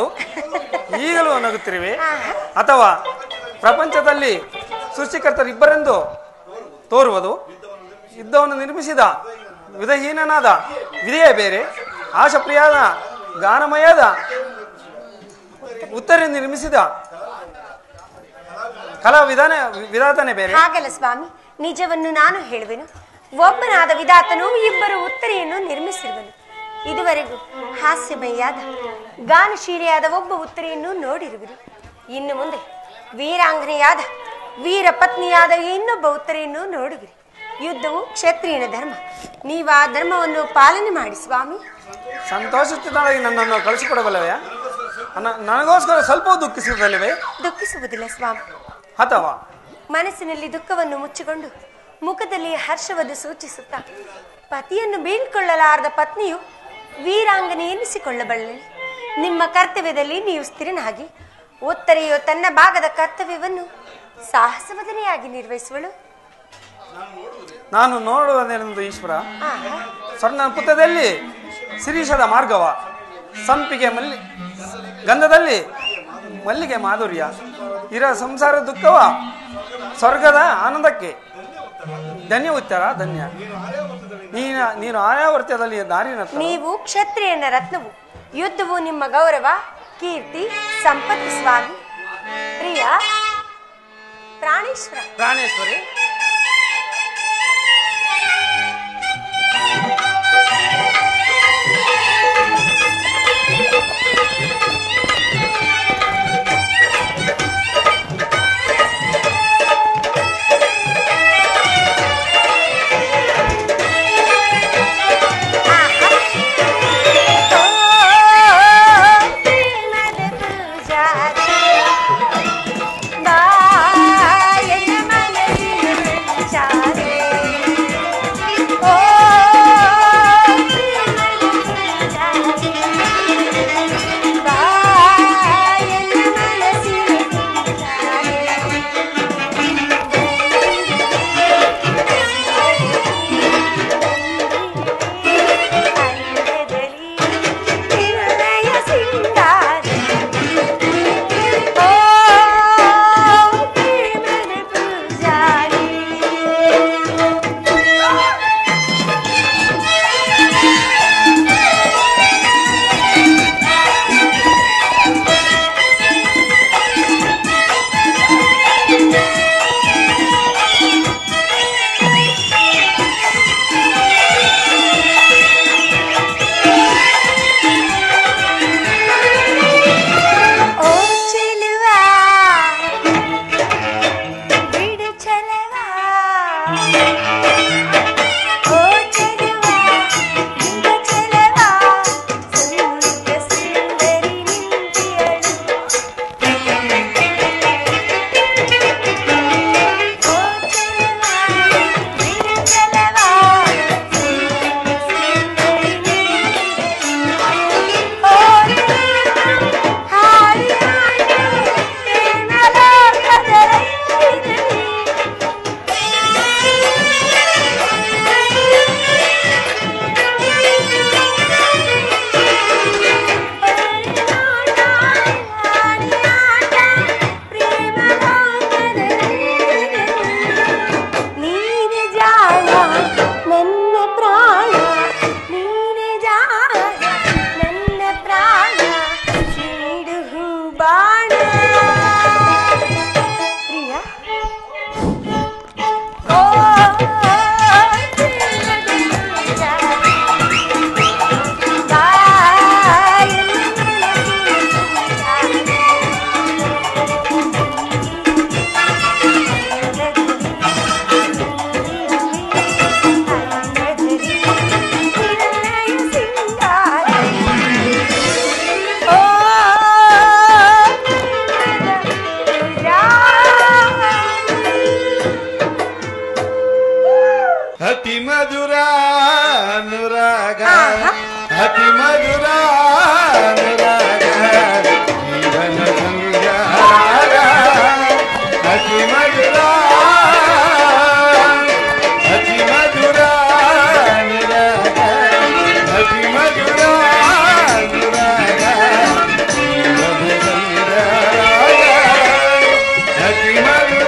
ಈಗಲೂ ನಗುತ್ತಿರುವೆ, ಅಥವಾ ಪ್ರಪಂಚದಲ್ಲಿ ಸೃಷ್ಟಿಕರ್ತರಿಬ್ಬರೆಂದು ತೋರುವುದು, ಯುದ್ಧವನ್ನು ನಿರ್ಮಿಸಿದ ವಿಧಹೀನನಾದ ವಿಧೇಯ ಬೇರೆ, ಆಶಪ್ರಿಯಾದ ಗಾನಮಯದ ಉತ್ತರ ನಿರ್ಮಿಸಿದ ಕಲಾ ವಿಧಾನ ವಿಧಾತನೇ ಬೇರೆ. ಹಾಗಲ್ಲ ಸ್ವಾಮಿ, ನಿಜವನ್ನು ನಾನು ಹೇಳುವೆನು. ಒಬ್ಬನಾದ ವಿಧಾತನು ಇಬ್ಬರು ಉತ್ತರೆಯನ್ನು ನಿರ್ಮಿಸಿರುವನು. ಇದುವರೆಗೂ ಹಾಸ್ಯಮಯಾದ ಗಾನಶೀಲಿಯಾದ ಒಬ್ಬ ಉತ್ತರೆಯನ್ನು ನೋಡಿರುವಿರು. ಇನ್ನು ಮುಂದೆ ವೀರಾಂಗನೆಯಾದ ವೀರ ಪತ್ನಿಯಾದ ಇನ್ನೊಬ್ಬ ಉತ್ತರೆಯನ್ನು ನೋಡುವಿರಿ. ಯುದ್ಧವು ಕ್ಷತ್ರಿಯನ ಧರ್ಮ. ನೀವು ಆ ಧರ್ಮವನ್ನು ಪಾಲನೆ ಮಾಡಿ ಸ್ವಾಮಿ. ಸಂತೋಷಿತನಾಗಿ ನನ್ನನ್ನು ಕಳಿಸಿಕೊಡಬಲ್ಲವೇ? ನನಗೋಸ್ಕರ ಸ್ವಲ್ಪ ದುಃಖಿಸುವುದಲ್ಲವೇ? ದುಃಖಿಸುವುದಿಲ್ಲ ಸ್ವಾಮಿ. ಅಥವಾ ಮನಸ್ಸಿನಲ್ಲಿ ದುಃಖವನ್ನು ಮುಚ್ಚಿಕೊಂಡು ಮುಖದಲ್ಲಿ ಹರ್ಷವನ್ನು ಸೂಚಿಸುತ್ತಾ ಪತಿಯನ್ನು ಬೀಳ್ಕೊಳ್ಳಲಾರದ ಪತ್ನಿಯು ವೀರಾಂಗನೆ ಎನಿಸಿಕೊಳ್ಳಬಲ್ಲಳು. ನಿಮ್ಮ ಕರ್ತವ್ಯದಲ್ಲಿ ನೀವು ಸ್ಥಿರನಾಗಿ ಉತ್ತರೆಯು ತನ್ನ ಭಾಗದ ಕರ್ತವ್ಯವನ್ನು ಸಾಹಸವದನೆಯಾಗಿ ನಿರ್ವಹಿಸುವಳು. ನಾನು ನೋಡುವುದೇನೆಂದು ಈಶ್ವರ, ಸ್ವರ್ಣ ಪುತ್ತದಲ್ಲಿ ಶಿರೀಷದ ಮಾರ್ಗವ, ಸಂಪಿಗೆ ಮಲ್ಲಿ ಗಂಧದಲ್ಲಿ ಮಲ್ಲಿಗೆ ಮಾಧುರ್ಯ, ಇರ ಸಂಸಾರ ದುಃಖವ ಸ್ವರ್ಗದ ಆನಂದಕ್ಕೆ ಧನ್ಯ ಉತ್ತರ ಧನ್ಯ. ನೀನ ನೀನು ಆಯಾವರ್ತ್ಯದಲ್ಲಿ ದಾರಿನ. ನೀವು ಕ್ಷತ್ರಿಯನ ರತ್ನವು. ಯುದ್ಧವು ನಿಮ್ಮ ಗೌರವ, ಕೀರ್ತಿ, ಸಂಪತ್ತು ಸ್ವಾಮಿ. ಪ್ರಿಯ ಪ್ರಾಣೇಶ್ವರ ಪ್ರಾಣೇಶ್ವರಿ ಅತಿ ಮಧುರ ಅನುರಾಗ ಅತಿ ಮಧುರ ಅನುರಾಗ ಜೀವನ ಸಂಜಾರ ಅತಿ ಮಧುರ ಅತಿ ಮಧುರ ಅನುರಾಗ ಅತಿ ಮಧುರ ಅನುರಾಗ ಜೀವನ ಸಂಜಾರ ಅತಿ ಮಧುರ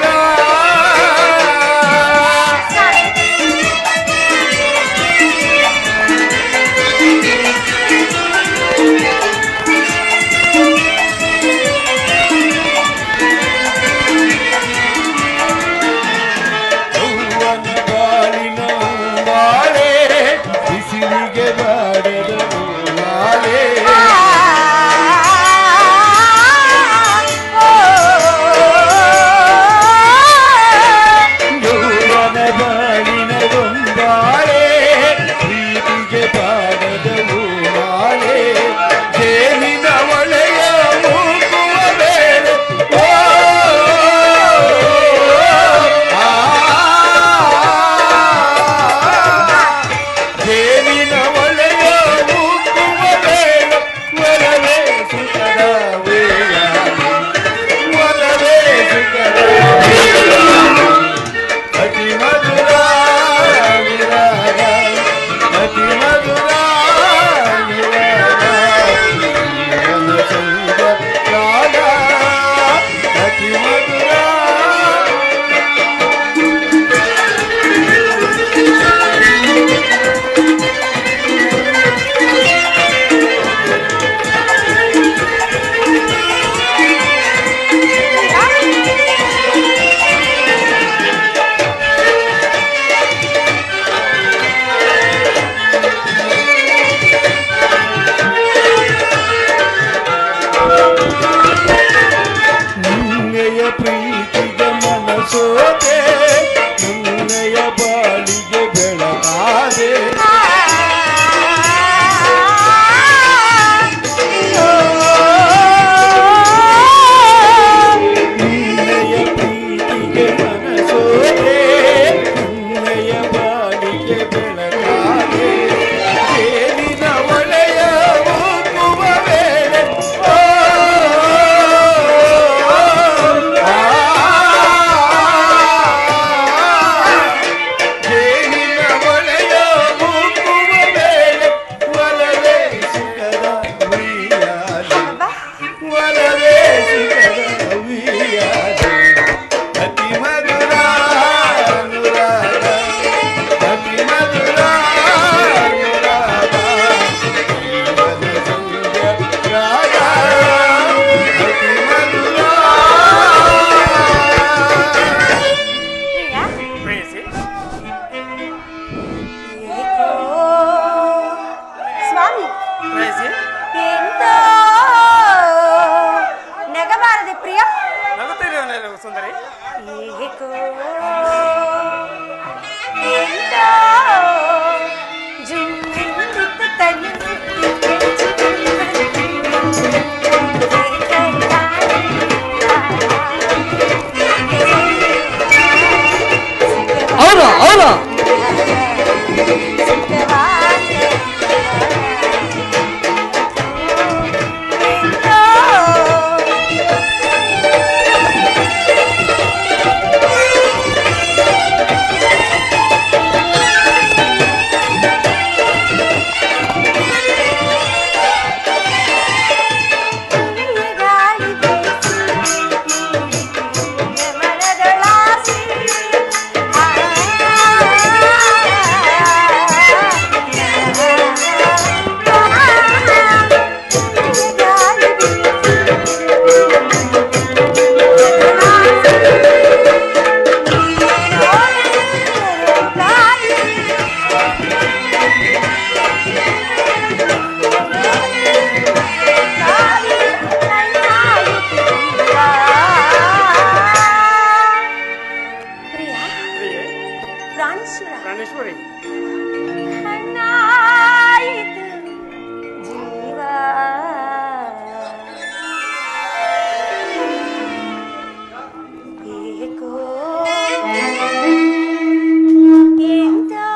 ಎಂತ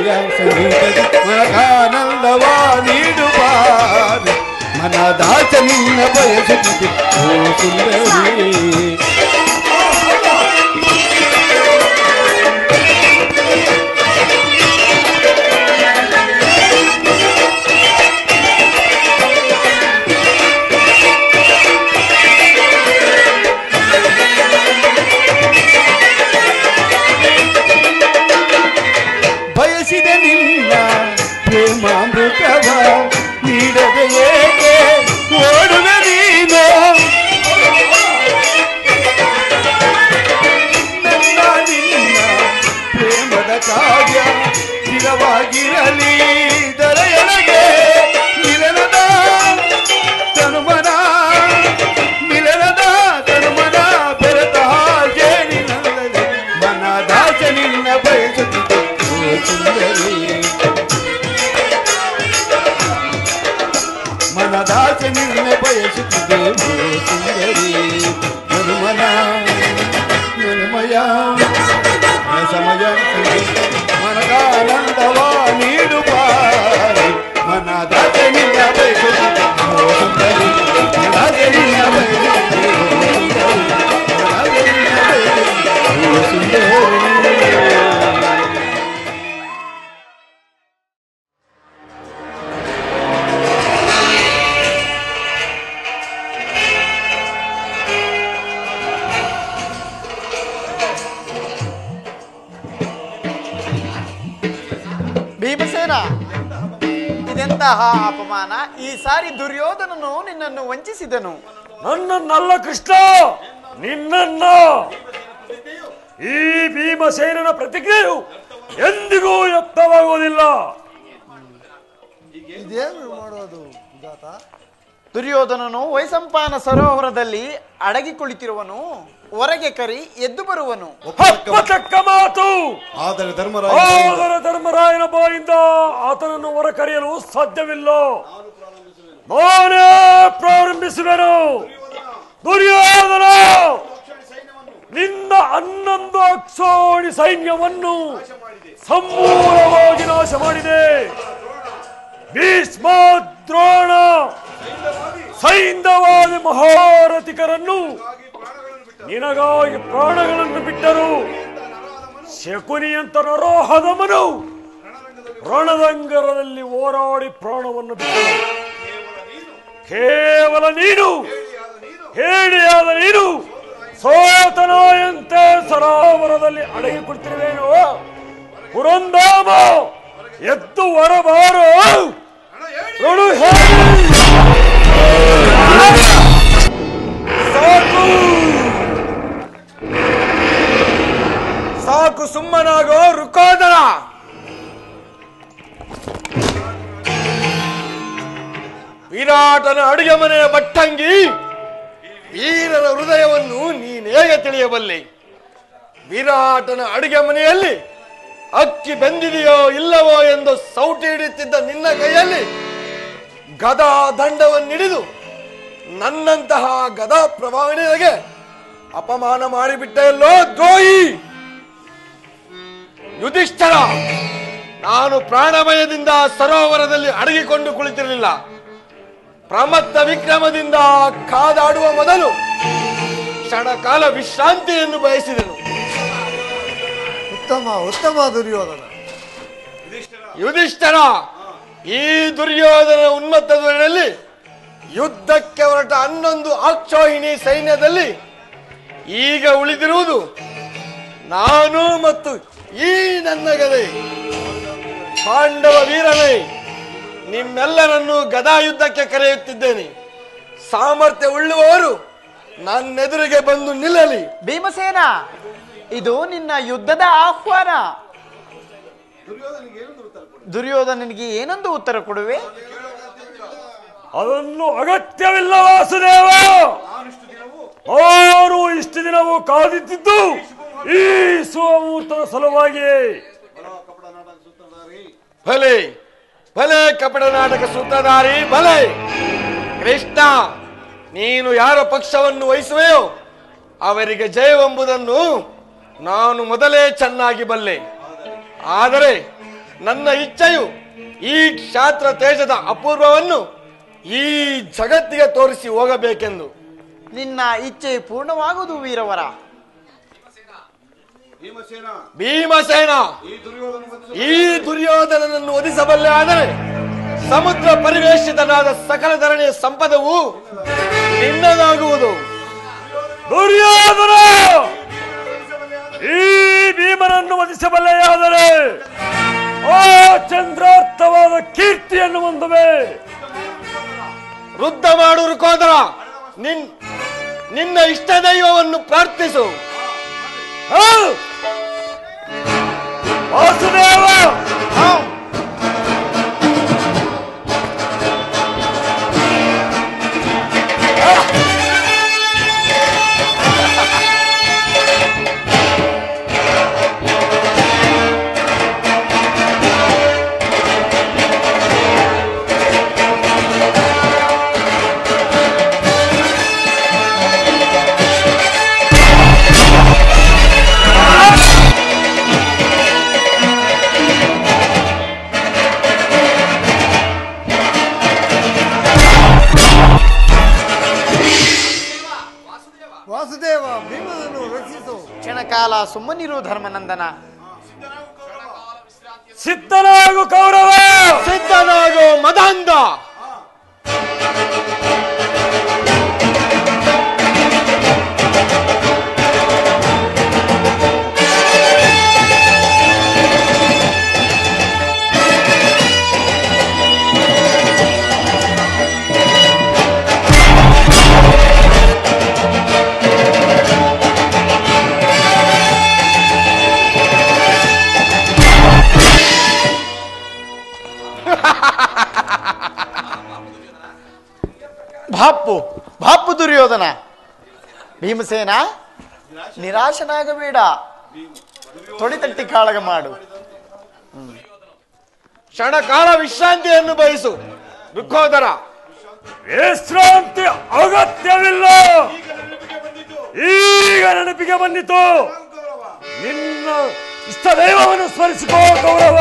ಸಮಯ ಸಂಗೀತದಿ ಮನಕಾನಂದವ ನೀಡುವಾರೆ ಮನದಾಚ ನಿನ್ನ ಬಯಸುತ್ತಿದೆ ಓ ಸುಂದರಿ. ಬಯಸಿದೆ ನಿನ್ನ ಪ್ರೇಮಾಮೃತವ ನೀಡದೆ ಏಕೆ ಓಡುವೆ ನೀನು ನನ್ನ ನಿನ್ನ ಪ್ರೇಮದ ಕಾವ್ಯ ಸ್ಥಿರವಾಗಿರಲಿ ದರೆಯೊಳಗೆ ಮಿಲನದ ತನುಮನ ಮಿಲನದ ತನುಮನ ಬೆರೆತ ಜೇನಿನಲ್ಲದೆ ಮನದಾಚ ನಿನ್ನ ಬಯಸುತ್ತಿದೆ ಸುಂದರಿ. ಮನದಾಚ ನಿನ್ನ ಬಯಸುತ್ತಿದೆ ಸುಂದರಿ. ಮನುಮನ ಮನುಮಯ ಸಮಯ ಮನಕಾನಂದವ ನೀಡುವಾರೆ ಮನದಾಚ ನಿನ್ನ ಬಯಸುತ್ತಿದೆ ಸುಂದರಿ. ಮನದಾಚ ನಿನ್ನ ಬಯಸುತ್ತಿದೆ ಸುಂದರಿ. ಮನದಾಚ ನಿನ್ನ ಬಯಸುತ್ತಿದೆ ಸುಂದರಿ. ಭೀಮಸೇನ, ಇದೆಂತಹ ಅಪಮಾನ! ಈ ಸಾರಿ ದುರ್ಯೋಧನನು ನಿನ್ನನ್ನು ವಂಚಿಸಿದನು. ನನ್ನನ್ನಲ್ಲ ಕೃಷ್ಣ, ನಿನ್ನನ್ನ. ಈ ಭೀಮಸೇನನ ಪ್ರತಿಕ್ರಿಯೆಯು ಎಂದಿಗೂ ವ್ಯಕ್ತವಾಗುವುದಿಲ್ಲ. ಇದೇನು ಮಾಡೋದು ಜಾತ? ದುರ್ಯೋಧನನು ವೈಸಂಪಾಯನ ಸರೋವರದಲ್ಲಿ ಅಡಗಿ ಕುಳಿತಿರುವನು. ಹೊರಗೆ ಕರಿ ಎದ್ದು ಬರುವನು. ತಕ್ಕ ಮಾತು. ಆದರೆ ಧರ್ಮರಾಯ ಆದರೆ ಧರ್ಮರಾಯನ ಬಾಯಿಂದ ಆತನನ್ನು ಹೊರ ಕರೆಯಲು ಸಾಧ್ಯವಿಲ್ಲ. ನಾನೇ ಪ್ರಾರಂಭಿಸುವೆನು. ದುರ್ಯೋಧನ, ನಿನ್ನ ಹನ್ನೊಂದು ಅಕ್ಷೋಣಿ ಸೈನ್ಯವನ್ನು ಸಂಪೂರ್ಣವಾಗಿ ನಾಶ ಮಾಡಿದೆ. ಭೀಷ್ಮ, ದ್ರೋಣ, ಸೈಂಧವಾದಿ ಮಹಾರಥಿಕರನ್ನು ನಿನಗಾಗಿ ಪ್ರಾಣಗಳನ್ನು ಬಿಟ್ಟರು. ಶಕುನಿಯಂತ ನರೋಹದಮನು ರಣದಂಗರದಲ್ಲಿ ಹೋರಾಡಿ ಪ್ರಾಣವನ್ನು ಬಿಟ್ಟರು. ಕೇವಲ ನೀನು, ಹೇಳಿಯಾದ ನೀನು ಸೋತನಾಯಂತೆ ಸರೋವರದಲ್ಲಿ ಅಡಗಿ ಕುಳಿತಿರುವೇನು? ಪುರಂಧಾಮ, ಎದ್ದು ಹೊರಬಾರು. ಸಾಕು ಸಾಕು, ಸುಮ್ಮನಾಗೋ ರುಕೋದರ. ವಿರಾಟನ ಅಡುಗೆ ಮನೆಯ ಭಟ್ಟಂಗಿ, ವೀರನ ಹೃದಯವನ್ನು ನೀನೇಗೆ ತಿಳಿಯಬಲ್ಲೆ? ವಿರಾಟನ ಅಡುಗೆ ಮನೆಯಲ್ಲಿ ಅಕ್ಕಿ ಬೆಂದಿದೆಯೋ ಇಲ್ಲವೋ ಎಂದು ಸೌಟಿ ಹಿಡಿಯುತ್ತಿದ್ದ ನಿನ್ನ ಕೈಯಲ್ಲಿ ಗದಾ ದಂಡವನ್ನಿಡಿದು ನನ್ನಂತಹ ಗದಾ ಪ್ರಭಾವನೆಗೆ ಅಪಮಾನ ಮಾಡಿಬಿಟ್ಟೆಯಲ್ಲೋ ದ್ರೋಹಿ. ಯುಧಿಷ್ಠರ, ನಾನು ಪ್ರಾಣಭಯದಿಂದ ಸರೋವರದಲ್ಲಿ ಅಡಗಿಕೊಂಡು ಕುಳಿತಿರಲಿಲ್ಲ. ಪ್ರಮತ್ತ ವಿಕ್ರಮದಿಂದ ಕಾದಾಡುವ ಮೊದಲು ಕ್ಷಣಕಾಲ ವಿಶ್ರಾಂತಿಯನ್ನು ಬಯಸಿದೆನು. ಉತ್ತಮ ಉತ್ತಮ ದುರ್ಯೋಧನ. ಯುಧಿಷ್ಠರ, ಈ ದುರ್ಯೋಧನ ಉನ್ಮತ್ತದಲ್ಲಿ ಯುದ್ಧಕ್ಕೆ ಹೊರಟ ಹನ್ನೊಂದು ಅಕ್ಷೋಹಿಣಿ ಸೈನ್ಯದಲ್ಲಿ ಈಗ ಉಳಿದಿರುವುದು ನಾನು ಮತ್ತು ಈ ನನ್ನ ಗದೆ. ಪಾಂಡವ ವೀರನೇ, ನಿಮ್ಮೆಲ್ಲರನ್ನು ಗದಾ ಯುದ್ಧಕ್ಕೆ ಕರೆಯುತ್ತಿದ್ದೇನೆ. ಸಾಮರ್ಥ್ಯ ಉಳ್ಳುವವರು ನನ್ನೆದುರಿಗೆ ಬಂದು ನಿಲ್ಲಲಿ. ಭೀಮಸೇನ, ಇದು ನಿನ್ನ ಯುದ್ಧದ ಆಹ್ವಾನ. ದುರ್ಯೋಧನನಿಗೆ ಏನೊಂದು ಉತ್ತರ ಕೊಡುವೆ? ಅದನ್ನು ಅಗತ್ಯವಿಲ್ಲ ವಾಸುದೇವ. ಅವರು ಇಷ್ಟು ದಿನವೂ ಕಾದಿದ್ದು ಈ ಸುಮುಹೂರ್ತದ ಸಲುವಾಗಿಯೇ. ಭಲೆ ಭಲೆ ಕಪಟ ನಾಟಕ ಸೂತ್ರಧಾರಿ, ಭಲೆ. ಕೃಷ್ಣ, ನೀನು ಯಾರ ಪಕ್ಷವನ್ನು ವಹಿಸುವೆಯೋ ಅವರಿಗೆ ಜಯವೆಂಬುದನ್ನು ನಾನು ಮೊದಲೇ ಚೆನ್ನಾಗಿ ಬಲ್ಲೆ. ಆದರೆ ನನ್ನ ಇಚ್ಛೆಯು ಈ ಕ್ಷಾತ್ರ ತೇಜದ ಅಪೂರ್ವವನ್ನು ಈ ಜಗತ್ತಿಗೆ ತೋರಿಸಿ ಹೋಗಬೇಕೆಂದು. ನಿನ್ನ ಇಚ್ಛೆ ಪೂರ್ಣವಾಗುವುದು ವೀರವರ. ಭೀಮಸೇನ, ಈ ದುರ್ಯೋಧನನನ್ನು ವಧಿಸಬಲ್ಲೆ ಆದರೆ ಸಮುದ್ರ ಪರಿವೇಶಿತನಾದ ಸಕಲ ಧರಣಿಯ ಸಂಪದವು ನಿನ್ನದಾಗುವುದು. ದುರ್ಯೋಧನ, ಈ ಭೀಮನನ್ನು ವಧಿಸಬಲ್ಲೆಯಾದರೆ ಆ ಚಂದ್ರಾರ್ಥವಾದ ಕೀರ್ತಿಯನ್ನು ಹೊಂದುವೆ. ವೃದ್ಧ ಮಾಡು ರುಕೋದರ, ನಿನ್ ನಿನ್ನ ಇಷ್ಟ ದೈವವನ್ನು ಪ್ರಾರ್ಥಿಸು. ವಾಸುದೇವ, ವಾಸುದೇವ, ಭೀಮನನ್ನು ರಕ್ಷಿಸು. ಕ್ಷಣಕಾಲ ಸುಮ್ಮನಿರು ಧರ್ಮನಂದನ. ಸಿದ್ಧನಾಗು ಕೌರವ, ಸಿದ್ಧನಾಗು ಮದಾಂಧ. ಬಾಪು ಬಾಪು ದುರ್ಯೋಧನ. ಭೀಮಸೇನ, ನಿರಾಶನಾಗಬೇಡ, ತೊಡಿತಟ್ಟಿ ಕಾಳಗ ಮಾಡು. ಕ್ಷಣಕಾಲ ವಿಶ್ರಾಂತಿಯನ್ನು ಬಯಸು ರುಕೋದರ. ವಿಶ್ರಾಂತಿ ಅಗತ್ಯವಿಲ್ಲ. ಈಗ ನೆನಪಿಗೆ ಬಂದಿತು. ನಿನ್ನ ಇಷ್ಟ ದೈವವನ್ನು ಸ್ಮರಿಸಿಕೋ ಕೌರವ.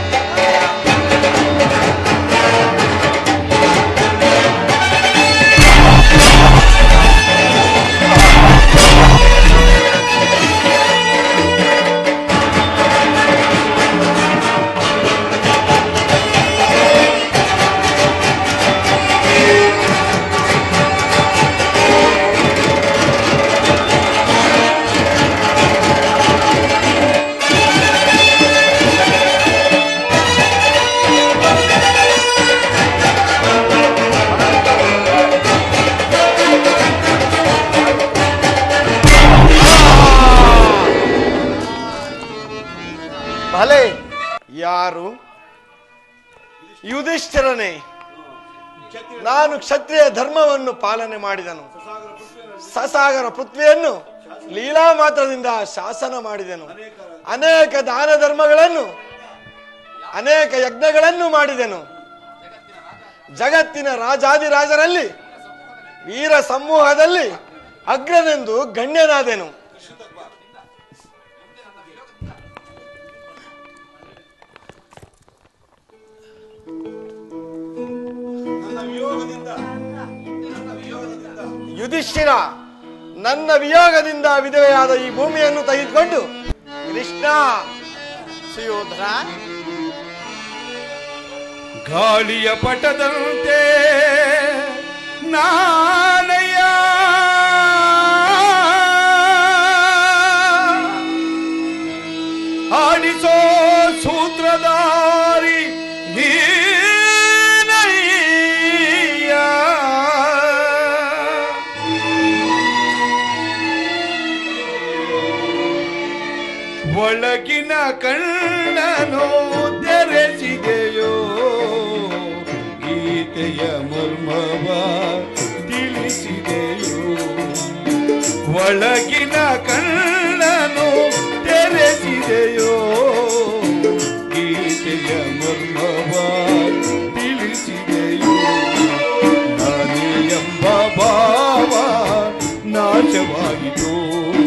ಭಲೆ, ಯಾರು? ಯುಧಿಷ್ಠಿರನೇ. ನಾನು ಕ್ಷತ್ರಿಯ ಧರ್ಮವನ್ನು ಪಾಲನೆ ಮಾಡಿದನು. ಸಸಾಗರ ಪೃಥ್ವಿಯನ್ನು ಲೀಲಾ ಮಾತ್ರದಿಂದ ಶಾಸನ ಮಾಡಿದೆನು. ಅನೇಕ ದಾನ ಧರ್ಮಗಳನ್ನು, ಅನೇಕ ಯಜ್ಞಗಳನ್ನು ಮಾಡಿದೆನು. ಜಗತ್ತಿನ ರಾಜಾದಿರಾಜರಲ್ಲಿ ವೀರ ಸಮೂಹದಲ್ಲಿ ಅಗ್ರನೆಂದು ಗಣ್ಯನಾದೆನು. ಯುಧಿಷ್ಠಿರ, ನನ್ನ ವಿಯೋಗದಿಂದ ವಿಧವೆಯಾದ ಈ ಭೂಮಿಯನ್ನು ತೆಗೆದುಕೊಂಡು ಕೃಷ್ಣ ಸುಯೋಧನ, ಗಾಳಿಯ ಪಟದಂತೆ ನಾನಯ್ಯ ಆಡಿಸೋ ಸೂತ್ರಧಾರಿ ನೀನಯ್ಯ. ಒಳಗಿನ ಕಣ್ಣನು ತೆರೆಸಿದೆಯೋ, ಗೀತೆಯ ಮರ್ಮವ ತಿಳಿಸಿದೆಯೋ. ಒಳಗಿನ ಕಣ್ಣನು ತೆರೆಸಿದೆಯೋ, ಗೀತೆಯ ಮರ್ಮವ ತಿಳಿಸಿದೆಯೋ. ನಾನೇ ಎಂಬ ಭಾವ ನಾಶವಾಯಿತು,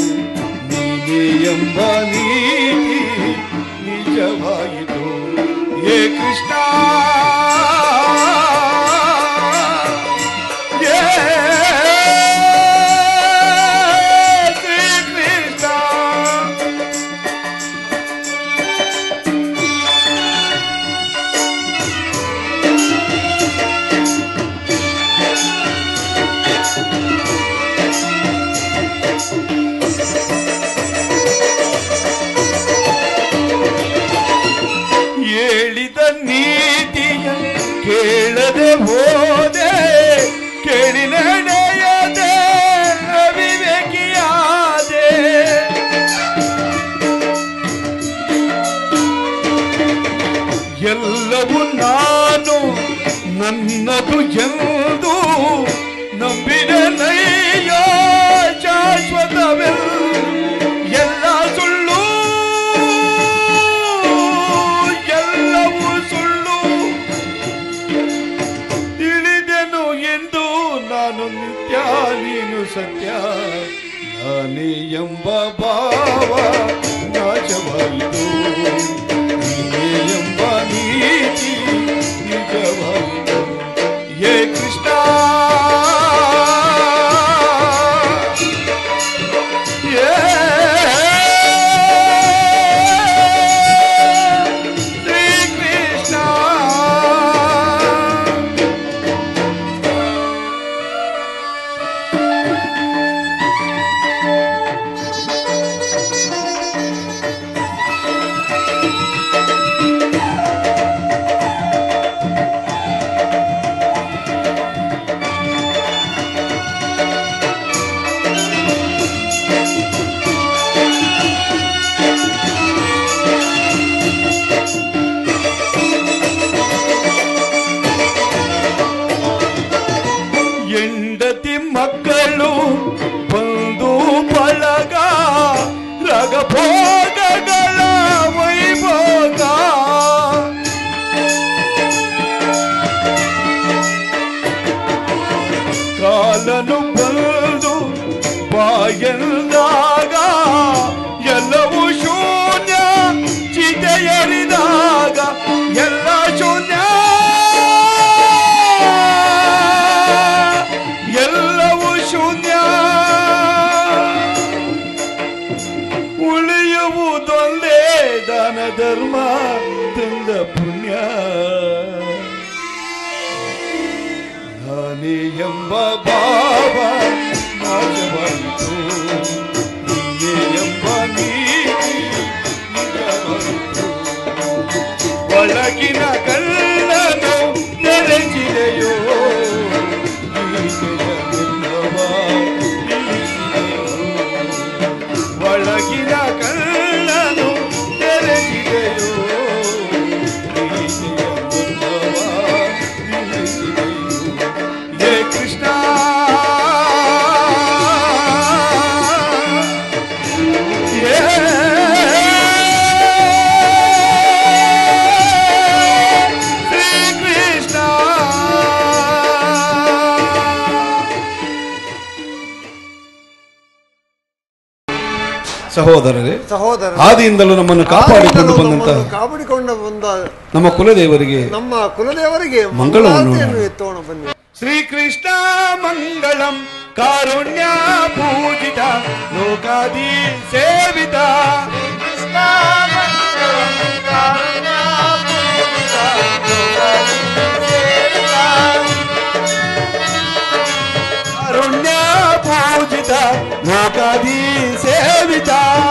ನೀನೇ ಎಂಬ ನೀತಿ ನಿಜವಾಯಿತು. ಕೃಷ್ಣ ಹೇ ಶ್ರೀ ಕೃಷ್ಣ ಹೇಳಿದ ನೀತಿಯ ಕೇಳದೆ ಹೋದೆ ಕೇಳಿ ನಡೆಯದೆ ಅವಿವೇಕಿಯಾದೆ ಎಲ್ಲವೂ ನಾನು ನನ್ನದು ಎಂದು ನಂಬಿದ ನಯ್ಯ ಶಾಶ್ವತವೆಲ್ಲ ಎಲ್ಲ ಸುಳ್ಳು ಎಲ್ಲವೂ ಸುಳ್ಳು ತಿಳಿದೆನು ಎಂದು ನಾನು ನಿತ್ಯ ನೀನು ಸತ್ಯ ನಾನೇ ಎಂಬ ಭಾವ ನಾಶವಾಯಿತು ನೀನೇ ಎಂಬ ನೀತಿ ನಿಜವಾಯಿತು ಹೇ ಕೃಷ್ಣ ಹೆಂಡತಿ ಮಕ್ಕಳು ಬಂದು ಬಳಗ ರಗಭೋಗಗಳ ವೈಭೋಗ ಕಾಲನು ಬಂದು ಬಾಯಂದಾಗ ಎಲ್ಲವೂ ಶೂನ್ಯ ಚಿತೆಯರಿದಾಗ ಎಲ್ಲ ಶೂನ್ಯ ಎಲ್ಲವೂ ಶೂನ್ಯ ಉಳಿಯುವುದೊಂದೇ ದಾನ ಧರ್ಮ ತಂದ ಪುಣ್ಯ ನಾನೇ ಎಂಬ ಭಾವ ನಾಶವಾಯಿತು ನೀನೇ ಎಂಬ ನೀತಿ ನಿಜವಾಯಿತು ಒಳಗಿನ ಕಳ್ಳನು ನೆರೆಸಿದೆಯೋ ಒಳಗಿನ ಕಳ್ಳನು ತೆರೆಸಿದೆಯೋ ಪ್ರೀತಿಯ ಬಂಧವ ನಿಲ್ಲಿಸಿದೆಯೋ ಹೇ ಕೃಷ್ಣ ಹೇ ಶ್ರೀ ಕೃಷ್ಣ ಸಹೋದರರೇ, ಸಹೋದರ ಆದಿಯಿಂದಲೂ ನಮ್ಮನ್ನು ಕಾಪಾಡಿಕೊಂಡು ಬಂದಂತ ಕಾಪಾಡಿಕೊಂಡು ಬಂದ ನಮ್ಮ ಕುಲದೇವರಿಗೆ ನಮ್ಮ ಕುಲದೇವರಿಗೆ ಮಂಗಳವನ್ನು ಮಂಗಳಾರತಿಯನ್ನು ಎತ್ತೋಣ ಬನ್ನಿ. ಶ್ರೀಕೃಷ್ಣ ಮಂಗಳಂ ಕಾರುಣ್ಯ ಪೂಜಿತ ಲೋಕಾದಿ ಸೇವಿತ ಕಾರುಣ್ಯ ಪೂಜಿತ ಲೋಕಾದಿ ಸೇವಿತ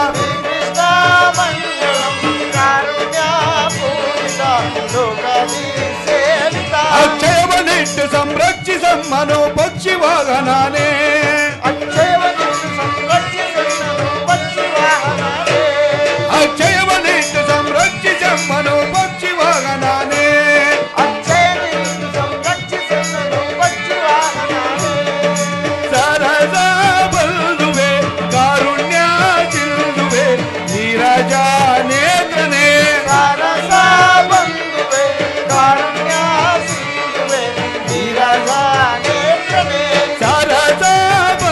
ಅಕ್ಷಯವನಿಟ್ಟು ಸಂರಕ್ಷಿಸ ಮನೋ ಪಕ್ಷಿ ವಾಹನಾನೇ ಅಕ್ಷಯವನಿಟ್ಟು ಸಂರಕ್ಷಿಸ ಮನೋ ಪಕ್ಷಿ ವಾಹನಾನೇ ಸರಸ ಬಲ್ದುವೆ ಕಾರುಣ್ಯ ಚಿಲ್ದುವೆ ನೀರಜ ನೇತ್ರನೇ ಸರಸ ಬಂದುವೆ ಕಾರುಣ್ಯ ಸಿಂಧುವೆ ನೀರಜ ನೇತ್ರನೇ ಸರಸ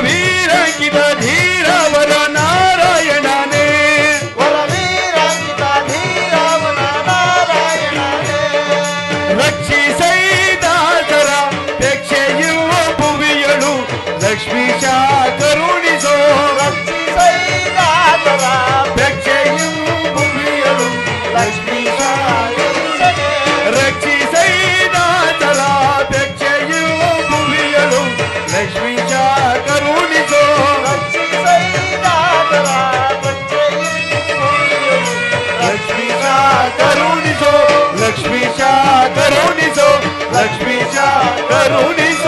ವರವೀರಂಕಿತ ಧೀರವರ ನಾರಾಯಣನೇ ವರವೀರಂಕಿತ ಧೀರವರ ನಾರಾಯಣನೇ ರಕ್ಷಿಸೈದಾತರ ಪೇಕ್ಷೆಯುವ ಭುವಿಯಳು ಲಕ್ಷ್ಮೀಶ ಕರುಣಿಸೋ ರಕ್ಷಿಸೈದಾತರ ಪೇಕ್ಷೆಯುವ ಭುವಿಯಳು ಲಕ್ಷ್ಮೀಶ ರಕ್ಷಿಸೈದಾತರ ಪೇಕ್ಷೆಯುವ ಭುವಿಯಳು ಲಕ್ಷ್ಮೀಶ ಕರುಣಿಸೋ ರಕ್ಷಿಸೈದಾತರ ಲಕ್ಷ್ಮೀಶ ಕರುಣಿಸೋ ಲಕ್ಷ್ಮೀಶ ಕರುಣಿಸೋ ಲಕ್ಷ್ಮೀಶ ಕರುಣಿಸೋ